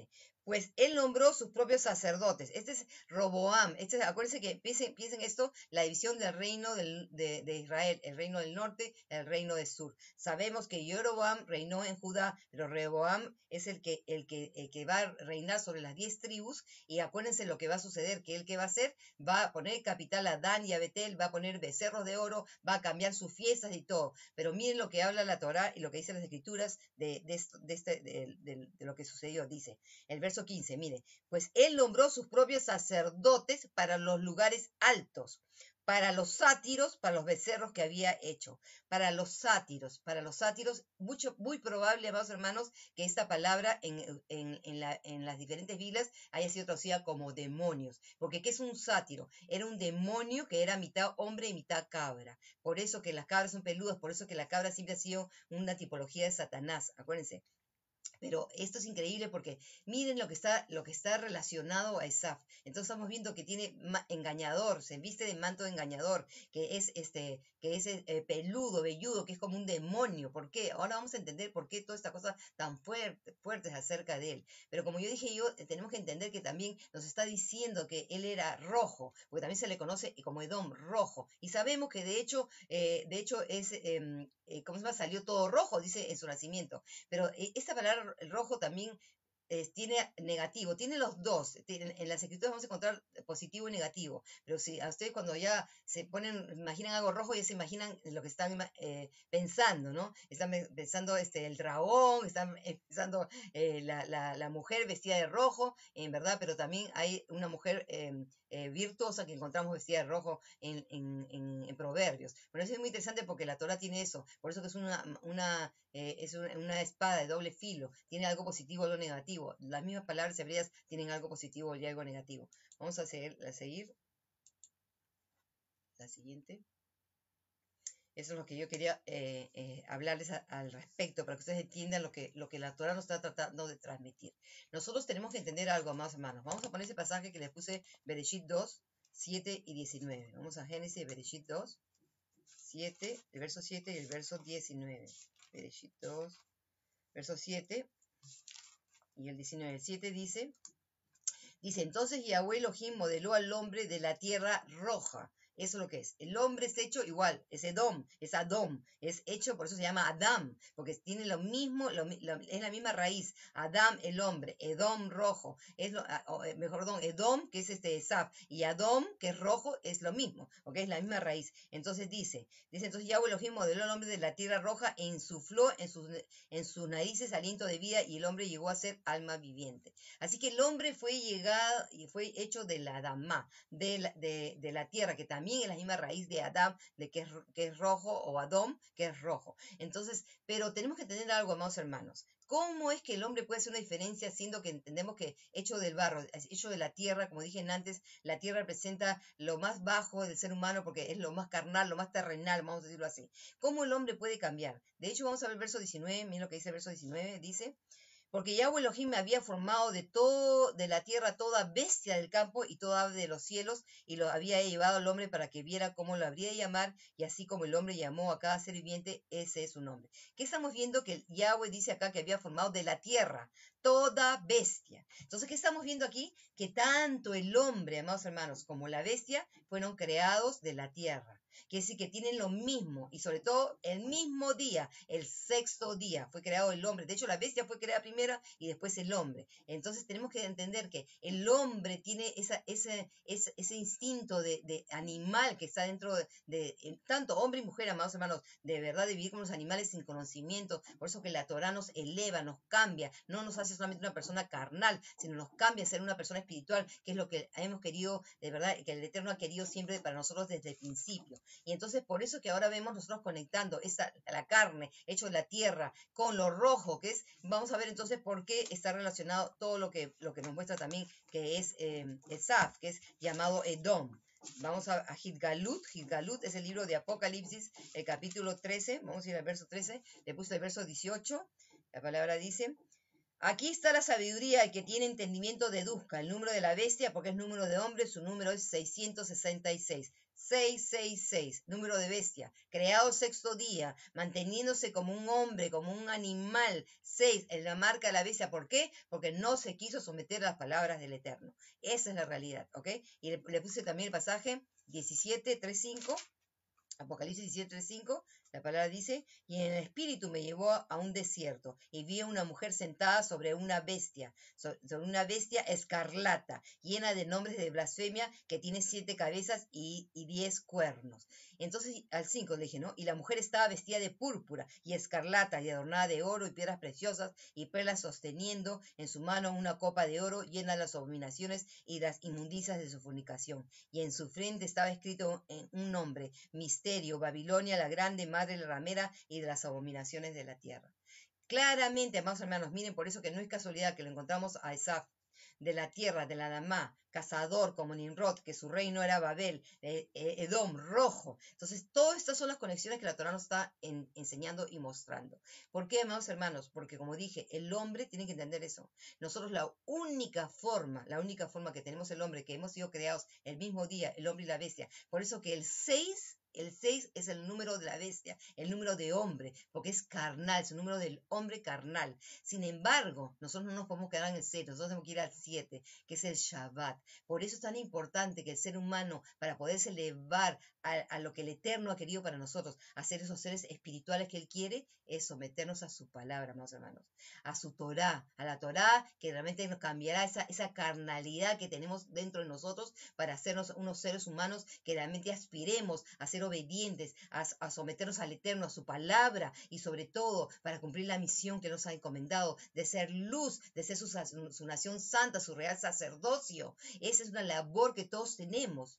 pues él nombró sus propios sacerdotes. Este es Roboam. Acuérdense que piensen esto, la división del reino de Israel, el reino del norte, el reino del sur. Sabemos que Jeroboam reinó en Judá, pero Rehoboam es el que va a reinar sobre las 10 tribus, y acuérdense lo que va a suceder, que él que va a hacer, va a poner capital a Dan y a Betel, va a poner becerros de oro, va a cambiar sus fiestas y todo. Pero miren lo que habla la Torá y lo que dicen las escrituras de lo que sucedió. Dice el verso 15, mire, pues él nombró sus propios sacerdotes para los lugares altos, para los sátiros, para los becerros que había hecho, para los sátiros, muy probable, amados hermanos, que esta palabra en las diferentes Biblias haya sido traducida como demonios, porque ¿qué es un sátiro? Era un demonio que era mitad hombre y mitad cabra, por eso que las cabras son peludas, por eso que la cabra siempre ha sido una tipología de Satanás, acuérdense. Pero esto es increíble porque miren lo que está relacionado a Esaf. Entonces estamos viendo que tiene engañador, se viste de manto de engañador, que es peludo, velludo, que es como un demonio. ¿Por qué? Ahora vamos a entender por qué toda esta cosa tan fuertes acerca de él. Pero como yo dije, tenemos que entender que también nos está diciendo que él era rojo, porque también se le conoce como Edom, rojo. Y sabemos que de hecho es, ¿cómo se llama? Salió todo rojo, dice en su nacimiento. Pero esta palabra rojo también tiene negativo, tiene los dos. En las escrituras vamos a encontrar positivo y negativo. Pero si a ustedes cuando ya se imaginan algo rojo, ya se imaginan lo que están pensando, ¿no? Están pensando el dragón, están pensando la mujer vestida de rojo, en verdad, pero también hay una mujer virtuosa que encontramos vestida de rojo en Proverbios. Bueno, eso es muy interesante porque la Torah tiene eso, por eso que es una espada de doble filo, tiene algo positivo y algo negativo. Las mismas palabras hebreas tienen algo positivo y algo negativo. Vamos a seguir la siguiente. Eso es lo que yo quería hablarles al respecto, para que ustedes entiendan lo que la Torah nos está tratando de transmitir. Nosotros tenemos que entender algo más, hermanos. Vamos a poner ese pasaje que les puse, Bereshit 2, 7 y 19. Vamos a Génesis, Bereshit 2, 7, el verso 7 y el verso 19. Bereshit 2, verso 7 y el 19. El 7 dice, entonces Yahweh Elohim modeló al hombre de la tierra roja. Eso es lo que es. El hombre es hecho igual, es Edom, es hecho, por eso se llama Adam, porque tiene lo mismo, es la misma raíz. Adam, el hombre, Edom, rojo, Edom, que es Esaf, y Adom, que es rojo, es lo mismo, ¿ok? Es la misma raíz. Entonces entonces Yahweh Elohim modeló al hombre de la tierra roja e insufló en sus narices aliento de vida, y el hombre llegó a ser alma viviente. Así que el hombre fue hecho de la Adamá, de la tierra, que también es la misma raíz de Adam, que es rojo, o Adom, que es rojo. Entonces, pero tenemos que tener algo, amados hermanos. ¿Cómo es que el hombre puede hacer una diferencia, siendo que entendemos que hecho del barro, hecho de la tierra, como dije antes, la tierra representa lo más bajo del ser humano porque es lo más carnal, lo más terrenal, vamos a decirlo así? ¿Cómo el hombre puede cambiar? De hecho, vamos a ver el verso 19, miren lo que dice el verso 19, dice: porque Yahweh Elohim había formado de la tierra toda bestia del campo y toda ave de los cielos, y lo había llevado al hombre para que viera cómo lo habría de llamar, y así como el hombre llamó a cada ser viviente, ese es su nombre. ¿Qué estamos viendo? Que Yahweh dice acá que había formado de la tierra toda bestia. Entonces, ¿qué estamos viendo aquí? Que tanto el hombre, amados hermanos, como la bestia fueron creados de la tierra. Quiere decir que tienen lo mismo, y sobre todo el mismo día, el sexto día, fue creado el hombre. De hecho, la bestia fue creada primero y después el hombre. Entonces tenemos que entender que el hombre tiene ese instinto de animal que está dentro de tanto hombre y mujer, amados hermanos, de verdad, de vivir como los animales sin conocimiento. Por eso que la Torah nos eleva, nos cambia, no nos hace solamente una persona carnal, sino nos cambia a ser una persona espiritual, que es lo que hemos querido, de verdad, que el Eterno ha querido siempre para nosotros desde el principio. Y entonces por eso que ahora vemos nosotros conectando la carne, hecho de la tierra, con lo rojo, que es, vamos a ver entonces por qué está relacionado todo lo que nos muestra también, que es Esaf, que es llamado Edom. Vamos a Gilgalut. Gilgalut es el libro de Apocalipsis, el capítulo 13, vamos a ir al verso 13, le puse el verso 18, la palabra dice: Aquí está la sabiduría, el que tiene entendimiento deduzca el número de la bestia, porque es número de hombre, su número es 666. 666, número de bestia, creado el sexto día, manteniéndose como un hombre, como un animal. 6, en la marca de la bestia. ¿Por qué? Porque no se quiso someter a las palabras del Eterno. Esa es la realidad, ¿ok? Y le puse también el pasaje 17:3-5. Apocalipsis 17:5, la palabra dice, y en el espíritu me llevó a un desierto, y vi a una mujer sentada sobre una bestia escarlata, llena de nombres de blasfemia, que tiene 7 cabezas y 10 cuernos. Entonces al 5 le dije, ¿no? Y la mujer estaba vestida de púrpura y escarlata, y adornada de oro y piedras preciosas y perlas, sosteniendo en su mano una copa de oro llena de las abominaciones y las inmundicias de su fornicación. Y en su frente estaba escrito en un nombre, Misterio, Babilonia, la grande, madre de la ramera y de las abominaciones de la tierra. Claramente, amados hermanos, miren, por eso que no es casualidad que lo encontramos a Esaf, de la tierra, de la Adamá, cazador como Nimrod, que su reino era Babel, Edom, rojo. Entonces, todas estas son las conexiones que la Torah nos está enseñando y mostrando. ¿Por qué, amados hermanos? Porque, como dije, el hombre tiene que entender eso. Nosotros la única forma que tenemos el hombre, que hemos sido creados el mismo día, el hombre y la bestia. Por eso que el 6 es el número de la bestia, el número de hombre, porque es carnal, es el número del hombre carnal. Sin embargo, nosotros no nos podemos quedar en el 6, nosotros tenemos que ir al 7, que es el Shabbat. Por eso es tan importante que el ser humano, para poderse elevar a lo que el Eterno ha querido para nosotros, hacer esos seres espirituales que Él quiere, es someternos a su palabra, amados hermanos, a su Torah, a la Torah, que realmente nos cambiará esa carnalidad que tenemos dentro de nosotros para hacernos unos seres humanos que realmente aspiremos a ser obedientes, a someternos al Eterno, a su palabra, y sobre todo para cumplir la misión que nos ha encomendado de ser luz, de ser su nación santa, su real sacerdocio. Esa es una labor que todos tenemos,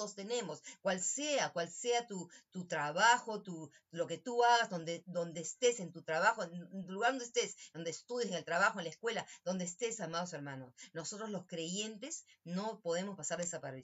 cual sea tu trabajo, lo que tú hagas, donde estés en tu trabajo, en el lugar donde estés, donde estudies, en el trabajo, en la escuela, donde estés, amados hermanos. Nosotros los creyentes no podemos pasar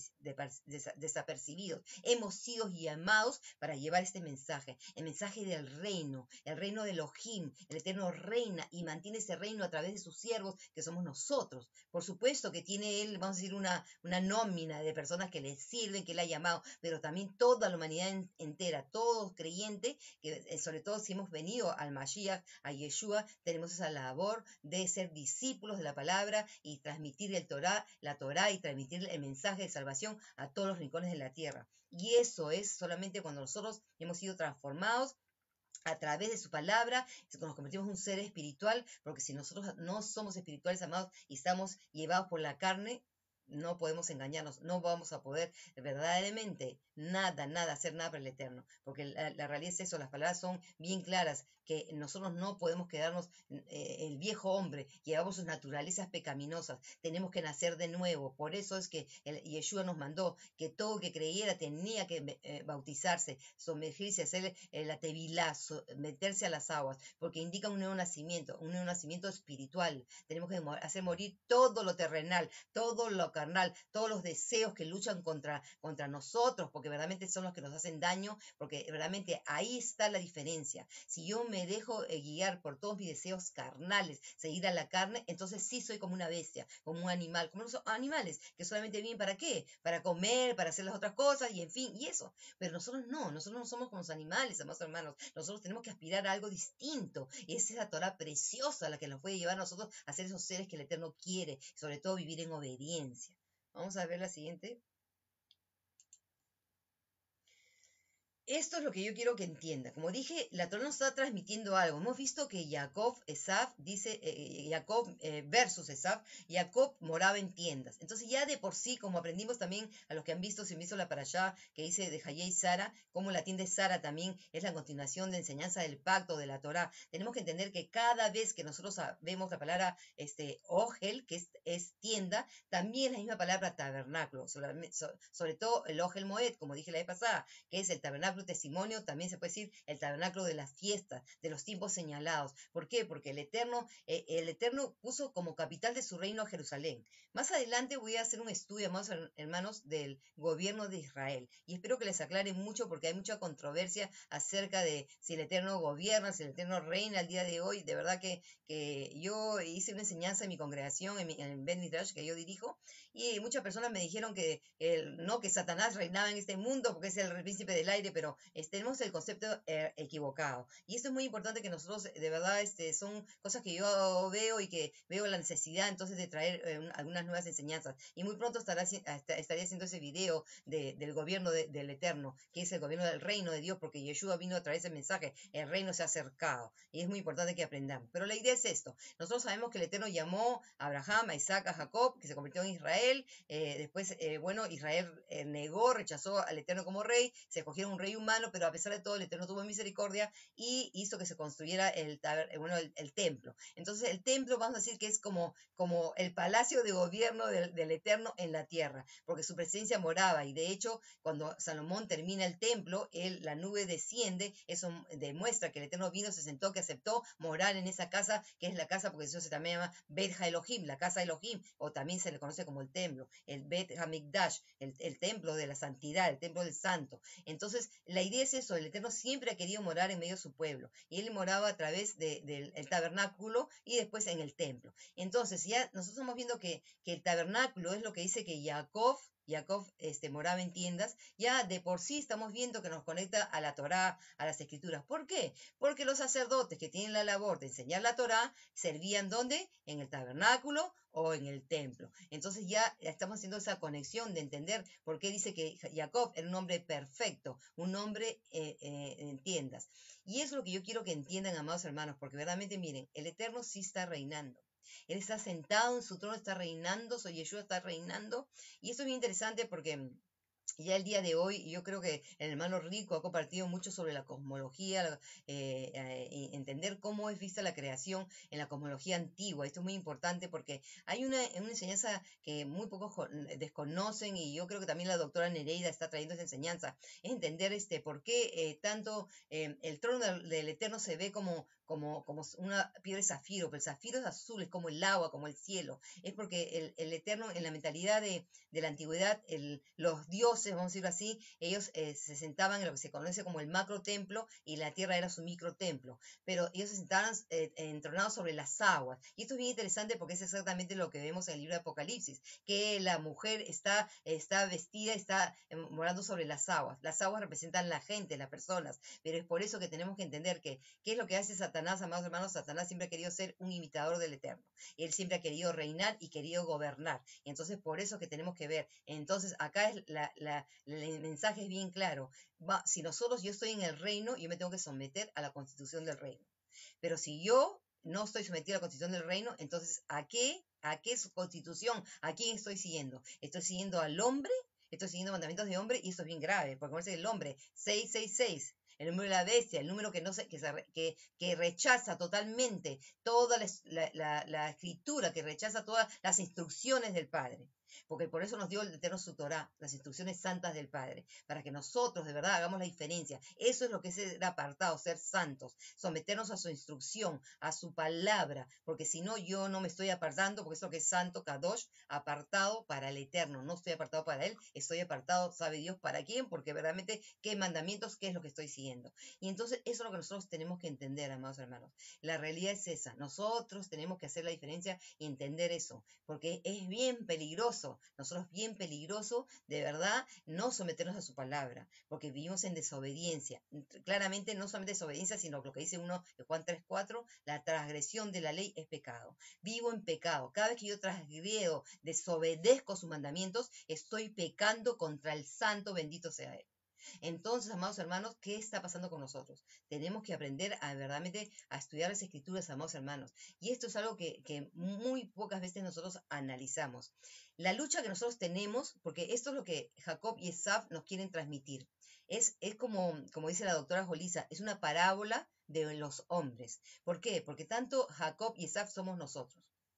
desapercibidos. Hemos sido llamados para llevar este mensaje, el mensaje del reino, el reino de Elohim. El Eterno reina y mantiene ese reino a través de sus siervos, que somos nosotros. Por supuesto que tiene Él, vamos a decir, una nómina de personas que le sirven, que Él ha llamado, pero también toda la humanidad entera, todo creyente, que sobre todo si hemos venido al Mashiach, a Yeshua, tenemos esa labor de ser discípulos de la palabra y transmitir la Torah y transmitir el mensaje de salvación a todos los rincones de la tierra. Y eso es solamente cuando nosotros hemos sido transformados a través de su palabra, nos convertimos en un ser espiritual, porque si nosotros no somos espirituales, amados, y estamos llevados por la carne, no podemos engañarnos, no vamos a poder verdaderamente hacer nada para el Eterno, porque la realidad es eso, las palabras son bien claras, que nosotros no podemos quedarnos el viejo hombre, llevamos sus naturalezas pecaminosas, tenemos que nacer de nuevo. Por eso es que Yeshua nos mandó que todo el que creyera tenía que bautizarse, sumergirse, hacer la tevilá, meterse a las aguas, porque indica un nuevo nacimiento espiritual. Tenemos que hacer morir todo lo terrenal, todo lo carnal, todos los deseos que luchan contra nosotros, porque verdaderamente son los que nos hacen daño, porque verdaderamente ahí está la diferencia. Si yo me dejo guiar por todos mis deseos carnales, seguir a la carne, entonces sí soy como una bestia, como un animal, como los animales, que solamente viven ¿para qué? Para comer, para hacer las otras cosas, y en fin, y eso. Pero nosotros no somos como los animales, amados hermanos. Nosotros tenemos que aspirar a algo distinto, y esa es la Torah preciosa la que nos puede llevar a nosotros a ser esos seres que el Eterno quiere, sobre todo vivir en obediencia. Vamos a ver la siguiente. Esto es lo que yo quiero que entienda. Como dije, la Torah nos está transmitiendo algo. Hemos visto que Esaf, dice Jacob versus Esaf, Jacob moraba en tiendas. Entonces ya de por sí, como aprendimos también a los que han visto, si han visto la parashá que dice de Hayei Sara, como la tienda de Sara también es la continuación de enseñanza del pacto de la Torah. Tenemos que entender que cada vez que nosotros vemos la palabra Ogel, que es tienda, también es la misma palabra tabernáculo. Sobre todo el Ogel Moed, como dije la vez pasada, que es el tabernáculo tabernáculo de testimonio, también se puede decir el tabernáculo de las fiestas, de los tiempos señalados. ¿Por qué? Porque el Eterno puso como capital de su reino a Jerusalén. Más adelante voy a hacer un estudio, amados hermanos, del gobierno de Israel. Y espero que les aclare mucho porque hay mucha controversia acerca de si el Eterno gobierna, si el Eterno reina al día de hoy. De verdad que yo hice una enseñanza en mi congregación, en Ben Midrash, que yo dirijo, y muchas personas me dijeron no, que Satanás reinaba en este mundo porque es el príncipe del aire, pero tenemos el concepto equivocado. Y esto es muy importante que nosotros, de verdad, son cosas que yo veo y que veo la necesidad entonces de traer algunas nuevas enseñanzas. Y muy pronto estaré haciendo ese video del gobierno del Eterno, que es el gobierno del reino de Dios, porque Yeshua vino a traer ese mensaje, el reino se ha acercado. Y es muy importante que aprendamos. Pero la idea es esto. Nosotros sabemos que el Eterno llamó a Abraham, a Isaac, a Jacob, que se convirtió en Israel. Después, Israel negó, rechazó al Eterno como rey, se escogieron un rey humano, pero a pesar de todo el Eterno tuvo misericordia y hizo que se construyera el templo. Entonces el templo, vamos a decir que es como el palacio de gobierno del Eterno en la tierra, porque su presencia moraba, y de hecho cuando Salomón termina el templo, la nube desciende, eso demuestra que el Eterno vino, se sentó, que aceptó morar en esa casa, que es la casa, porque eso se también llama Bet Ha-Elohim, la casa de Elohim, o también se le conoce como el templo, el Bet HaMikdash, el templo de la santidad, el templo del santo. Entonces la idea es eso, el Eterno siempre ha querido morar en medio de su pueblo, y él moraba a través del tabernáculo y después en el templo. Entonces ya nosotros estamos viendo que el tabernáculo es lo que dice que Jacob moraba en tiendas. Ya de por sí estamos viendo que nos conecta a la Torá, a las escrituras. ¿Por qué? Porque los sacerdotes que tienen la labor de enseñar la Torá servían ¿dónde? En el tabernáculo o en el templo. Entonces ya estamos haciendo esa conexión de entender por qué dice que Jacob era un hombre perfecto, un hombre en tiendas. Y eso es lo que yo quiero que entiendan, amados hermanos, porque verdaderamente miren, el Eterno sí está reinando. Él está sentado en su trono, está reinando, Yeshua está reinando. Y esto es bien interesante porque ya el día de hoy, yo creo que el hermano Rico ha compartido mucho sobre la cosmología, entender cómo es vista la creación en la cosmología antigua. Esto es muy importante porque hay una enseñanza que muy pocos desconocen, y yo creo que también la doctora Nereida está trayendo esa enseñanza, es entender por qué tanto el trono del Eterno se ve como una piedra de zafiro, pero el zafiro es azul, es como el agua, como el cielo. Es porque el Eterno, en la mentalidad de la antigüedad, los dioses, vamos a decirlo así, ellos se sentaban en lo que se conoce como el macro templo, y la tierra era su micro templo, pero ellos se sentaban entronados sobre las aguas. Y esto es bien interesante porque es exactamente lo que vemos en el libro de Apocalipsis, que la mujer está vestida, está morando sobre las aguas. Las aguas representan la gente, las personas, pero es por eso que tenemos que entender que ¿qué es lo que hace Satanás, amados hermanos? Satanás siempre ha querido ser un imitador del Eterno. Él siempre ha querido reinar y querido gobernar. Y entonces por eso que tenemos que ver. Entonces acá es el mensaje es bien claro. Si yo estoy en el reino, yo me tengo que someter a la constitución del reino. Pero si yo no estoy sometido a la constitución del reino, entonces ¿a qué su constitución? ¿A quién estoy siguiendo? ¿Estoy siguiendo al hombre? Estoy siguiendo mandamientos de hombre, y esto es bien grave, porque parece el hombre, 666, el número de la bestia, el número que rechaza totalmente toda la escritura, que rechaza todas las instrucciones del Padre. Porque por eso nos dio el Eterno su Torá, las instrucciones santas del Padre, para que nosotros de verdad hagamos la diferencia. Eso es lo que es ser apartado, ser santos, someternos a su instrucción, a su palabra, porque si no, yo no me estoy apartando, porque es lo que es santo, Kadosh, apartado para el Eterno. No estoy apartado para Él, estoy apartado, sabe Dios para quién, porque verdaderamente qué mandamientos, qué es lo que estoy siguiendo. Y entonces eso es lo que nosotros tenemos que entender, amados hermanos. La realidad es esa. Nosotros tenemos que hacer la diferencia y entender eso, porque es bien peligroso. Nosotros bien peligroso, de verdad, no someternos a su palabra, porque vivimos en desobediencia. Claramente no solamente desobediencia, sino lo que dice Juan 3:4, la transgresión de la ley es pecado. Vivo en pecado. Cada vez que yo transgredo, desobedezco sus mandamientos, estoy pecando contra el santo, bendito sea Él. Entonces, amados hermanos, ¿qué está pasando con nosotros? Tenemos que aprender verdaderamente a estudiar las escrituras, amados hermanos. Y esto es algo que muy pocas veces nosotros analizamos. La lucha que nosotros tenemos, porque esto es lo que Jacob y Esaf nos quieren transmitir. Es como dice la doctora Jolisa, es una parábola de los hombres. ¿Por qué? Porque tanto Jacob y Esaf somos nosotros.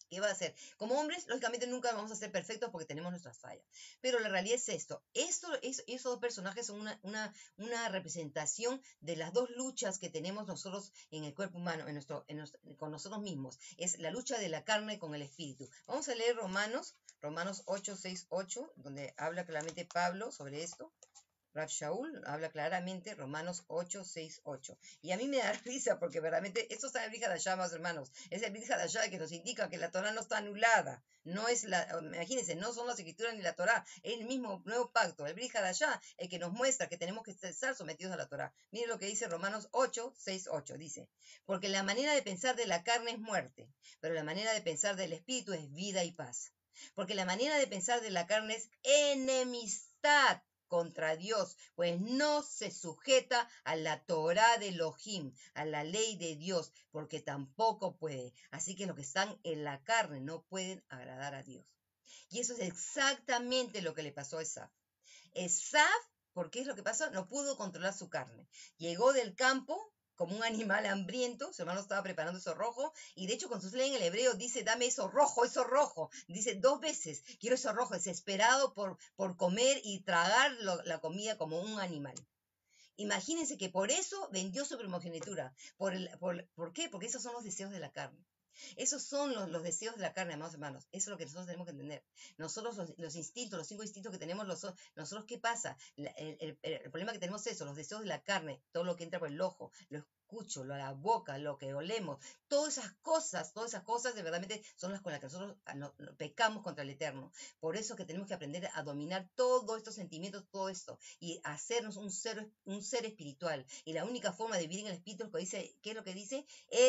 ¿Qué va a hacer? Como hombres, lógicamente nunca vamos a ser perfectos porque tenemos nuestras fallas. Pero la realidad es esto. Esos dos personajes son una representación de las dos luchas que tenemos nosotros en el cuerpo humano, con nosotros mismos. Es la lucha de la carne con el espíritu. Vamos a leer Romanos 8, 6, 8, donde habla claramente Pablo sobre esto. Rav Shaul habla claramente, Romanos 8, 6, 8. Y a mí me da risa porque verdaderamente esto está en el Brit Hadashah, más hermanos. Es el Brit Hadashah que nos indica que la Torah no está anulada. No es imagínense, no son las escrituras ni la Torah, es el mismo nuevo pacto. El Brit Hadashah el que nos muestra que tenemos que estar sometidos a la Torah. Miren lo que dice Romanos 8, 6, 8. Dice, porque la manera de pensar de la carne es muerte, pero la manera de pensar del espíritu es vida y paz. Porque la manera de pensar de la carne es enemistad contra Dios, pues no se sujeta a la Torá de Elohim, a la ley de Dios, porque tampoco puede. Así que los que están en la carne no pueden agradar a Dios. Y eso es exactamente lo que le pasó a Esaf. Esaf, ¿por qué es lo que pasó? No pudo controlar su carne. Llegó del campo como un animal hambriento, su hermano estaba preparando eso rojo, y de hecho cuando usted lee en el hebreo dice, dame eso rojo, dice 2 veces, quiero eso rojo, desesperado por comer y tragar la comida como un animal. Imagínense que por eso vendió su primogenitura. ¿Por qué? Porque esos son los deseos de la carne. Esos son los deseos de la carne, amados hermanos. Eso es lo que nosotros tenemos que entender. Nosotros los instintos, los 5 instintos que tenemos, nosotros, ¿qué pasa? El problema que tenemos es eso, los deseos de la carne, todo lo que entra por el ojo, lo escucho, la boca, lo que olemos, todas esas cosas de verdaderamente son las con las que nosotros pecamos contra el Eterno. Por eso que tenemos que aprender a dominar todos estos sentimientos, todo esto, y hacernos un ser espiritual. Y la única forma de vivir en el espíritu, ¿qué es lo que dice?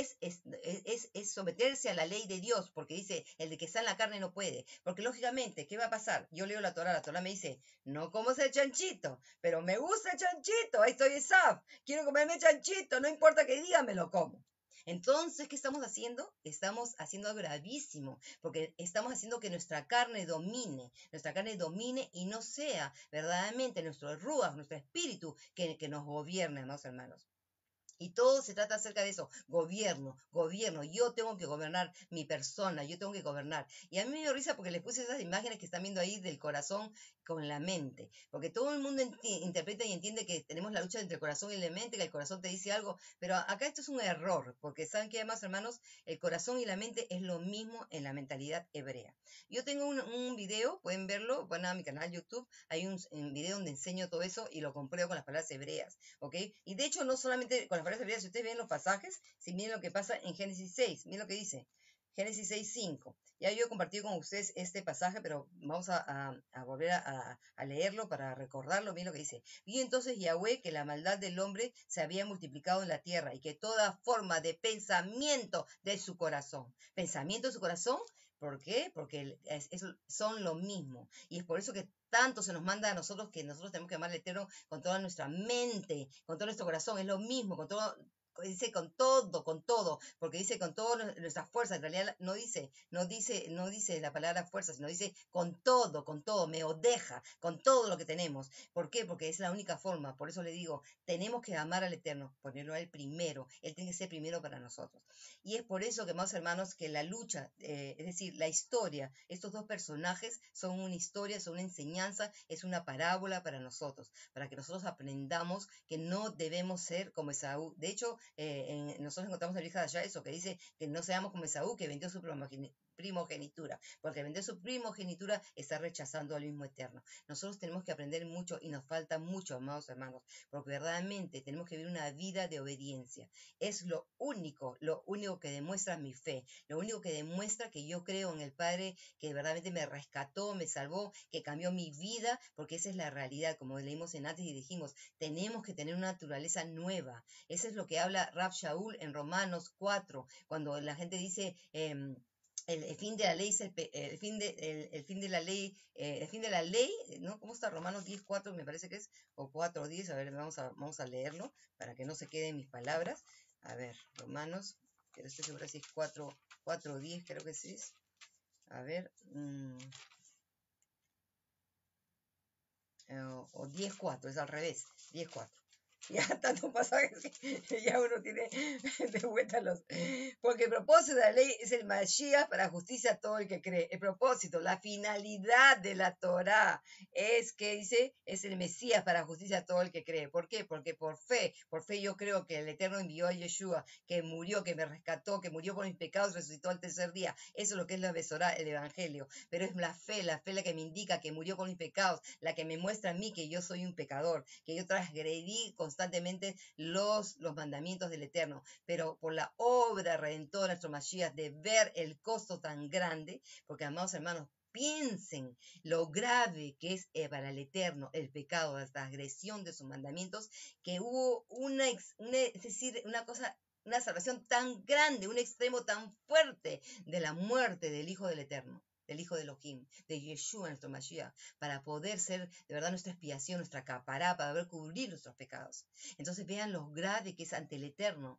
Es someterse a la ley de Dios, porque dice, el de que está en la carne no puede. Porque lógicamente, ¿qué va a pasar? Yo leo la Torah me dice, no como el chanchito, pero me gusta el chanchito, ahí estoy Esaf, quiero comerme chanchito, no importa que diga, me lo como. Entonces, ¿qué estamos haciendo? Estamos haciendo algo gravísimo, porque estamos haciendo que nuestra carne domine y no sea verdaderamente nuestro ruach, nuestro espíritu, que nos gobierne, amados hermanos. Y todo se trata acerca de eso, gobierno, yo tengo que gobernar mi persona, yo tengo que gobernar. Y a mí me dio risa porque les puse esas imágenes que están viendo ahí del corazón con la mente, porque todo el mundo interpreta y entiende que tenemos la lucha entre el corazón y la mente, que el corazón te dice algo, pero acá esto es un error, porque saben que además, hermanos, el corazón y la mente es lo mismo en la mentalidad hebrea. Yo tengo un video, pueden verlo, van a mi canal YouTube, hay un video donde enseño todo eso y lo compruebo con las palabras hebreas, ¿ok? Y de hecho no solamente con las palabras hebreas, si ustedes ven los pasajes, si miren lo que pasa en Génesis 6, miren lo que dice, Génesis 6, 5. Ya yo he compartido con ustedes este pasaje, pero vamos a volver a leerlo para recordarlo. Miren lo que dice. Y entonces Yahweh que la maldad del hombre se había multiplicado en la tierra y que toda forma de pensamiento de su corazón. Pensamiento de su corazón, ¿por qué? Porque son lo mismo. Y es por eso que tanto se nos manda a nosotros que nosotros tenemos que amar al Eterno con toda nuestra mente, con todo nuestro corazón. Es lo mismo, con todo. Dice con todo, porque dice con todas nuestras fuerzas, en realidad no dice la palabra fuerza, sino dice con todo, me odeja, con todo lo que tenemos. ¿Por qué? Porque es la única forma, por eso le digo, tenemos que amar al Eterno, ponerlo a Él primero, Él tiene que ser primero para nosotros. Y es por eso que, amados hermanos, que la lucha, es decir, la historia, estos dos personajes son una historia, son una enseñanza, es una parábola para nosotros, para que nosotros aprendamos que no debemos ser como Esaú. De hecho, nosotros encontramos en el hija de allá eso, que dice que no seamos como Esaú, que vendió su primogenitura, porque vender su primogenitura está rechazando al mismo Eterno. Nosotros tenemos que aprender mucho y nos falta mucho, amados hermanos, porque verdaderamente tenemos que vivir una vida de obediencia. Es lo único que demuestra mi fe, lo único que demuestra que yo creo en el Padre, que verdaderamente me rescató, me salvó, que cambió mi vida, porque esa es la realidad, como leímos en antes y dijimos, tenemos que tener una naturaleza nueva. Eso es lo que habla Rav Shaul en Romanos 4, cuando la gente dice, el fin de la ley es el fin de la ley, ¿no? ¿Cómo está? Romanos 10:4 me parece que es, o 4:10, a ver, vamos a leerlo, para que no se queden mis palabras. A ver, Romanos, que estoy segura si es 4:10, creo que sí es. A ver, o 10:4, es al revés, 10:4. Ya tantos pasajes que ya uno tiene de vuelta los... Porque el propósito de la ley es el Mashiach para justicia a todo el que cree. El propósito, la finalidad de la Torah es que dice, es el Mesías para justicia a todo el que cree. ¿Por qué? Porque por fe yo creo que el Eterno envió a Yeshua, que murió, que me rescató, que murió por mis pecados, resucitó al tercer día. Eso es lo que es la Besorá, el Evangelio. Pero es la fe la que me indica que murió por mis pecados, la que me muestra a mí que yo soy un pecador, que yo transgredí constantemente los mandamientos del Eterno, pero por la obra redentora de nuestro Mashiach, de ver el costo tan grande, porque amados hermanos, piensen lo grave que es para el Eterno el pecado, la transgresión de sus mandamientos, que hubo es decir, una cosa, una salvación tan grande, un extremo tan fuerte de la muerte del Hijo del Eterno, del Hijo de Elohim, de Yeshua, nuestro Mashiach, para poder ser de verdad nuestra expiación, nuestra capará, para poder cubrir nuestros pecados. Entonces vean lo grave que es ante el Eterno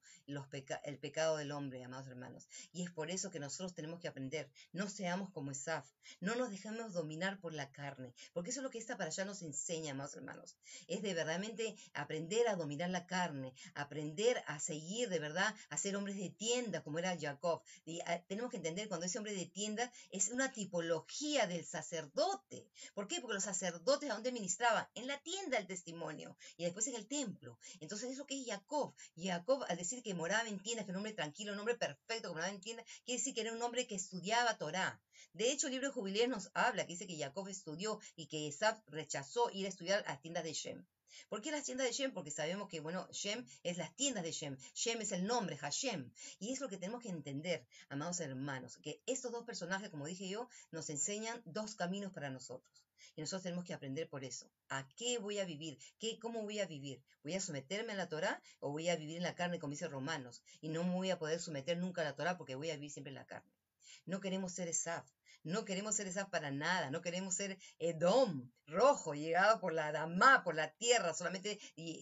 el pecado del hombre, amados hermanos. Y es por eso que nosotros tenemos que aprender. No seamos como Esaf, no nos dejemos dominar por la carne, porque eso es lo que esta para allá nos enseña, amados hermanos. Es de verdaderamente aprender a dominar la carne, aprender a seguir de verdad, a ser hombres de tienda, como era Jacob. Y tenemos que entender cuando ese hombre de tienda es una tipología del sacerdote. ¿Por qué? Porque los sacerdotes ¿a dónde ministraban? En la tienda del testimonio y después en el templo. Entonces eso que es Jacob. Jacob, al decir que moraba en tiendas, que era un hombre tranquilo, un hombre perfecto, que moraba en tiendas, quiere decir que era un hombre que estudiaba Torah. De hecho, el libro de Jubileos nos habla, que dice que Jacob estudió y que Esaf rechazó ir a estudiar a las tiendas de Shem. ¿Por qué las tiendas de Shem? Porque sabemos que, bueno, Shem es las tiendas de Shem. Shem es el nombre, Hashem. Y es lo que tenemos que entender, amados hermanos, que estos dos personajes, como dije yo, nos enseñan dos caminos para nosotros. Y nosotros tenemos que aprender por eso. ¿A qué voy a vivir? ¿Cómo voy a vivir? ¿Voy a someterme a la Torah o voy a vivir en la carne, como dice Romanos? Y no me voy a poder someter nunca a la Torah porque voy a vivir siempre en la carne. No queremos ser Esaf. No queremos ser Esaf para nada. No queremos ser Edom, rojo, llegado por la Adamá, por la tierra, solamente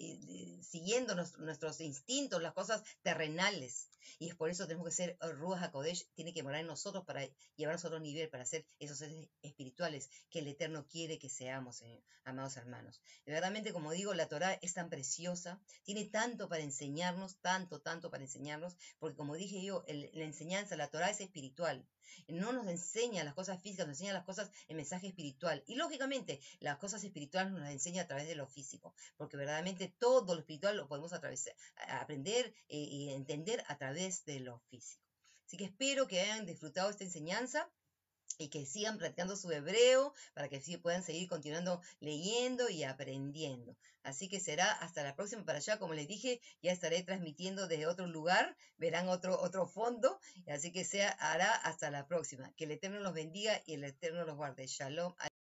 siguiendo nuestros instintos, las cosas terrenales. Y es por eso tenemos que ser Ruach HaKodesh, tiene que morar en nosotros para llevarnos a otro nivel, para ser esos seres espirituales que el Eterno quiere que seamos, amados hermanos. Verdaderamente, como digo, la Torah es tan preciosa, tiene tanto para enseñarnos, tanto para enseñarnos, porque como dije yo, la enseñanza, la Torah es espiritual. No nos enseña las cosas físicas, nos enseña las cosas en mensaje espiritual. Y lógicamente, las cosas espirituales nos las enseña a través de lo físico, porque verdaderamente todo lo espiritual lo podemos aprender y entender a través de lo físico. Así que espero que hayan disfrutado esta enseñanza y que sigan practicando su hebreo para que sí puedan seguir continuando leyendo y aprendiendo. Así que será hasta la próxima para allá, como les dije, ya estaré transmitiendo desde otro lugar, verán otro fondo, así que hará hasta la próxima. Que el Eterno los bendiga y el Eterno los guarde. Shalom.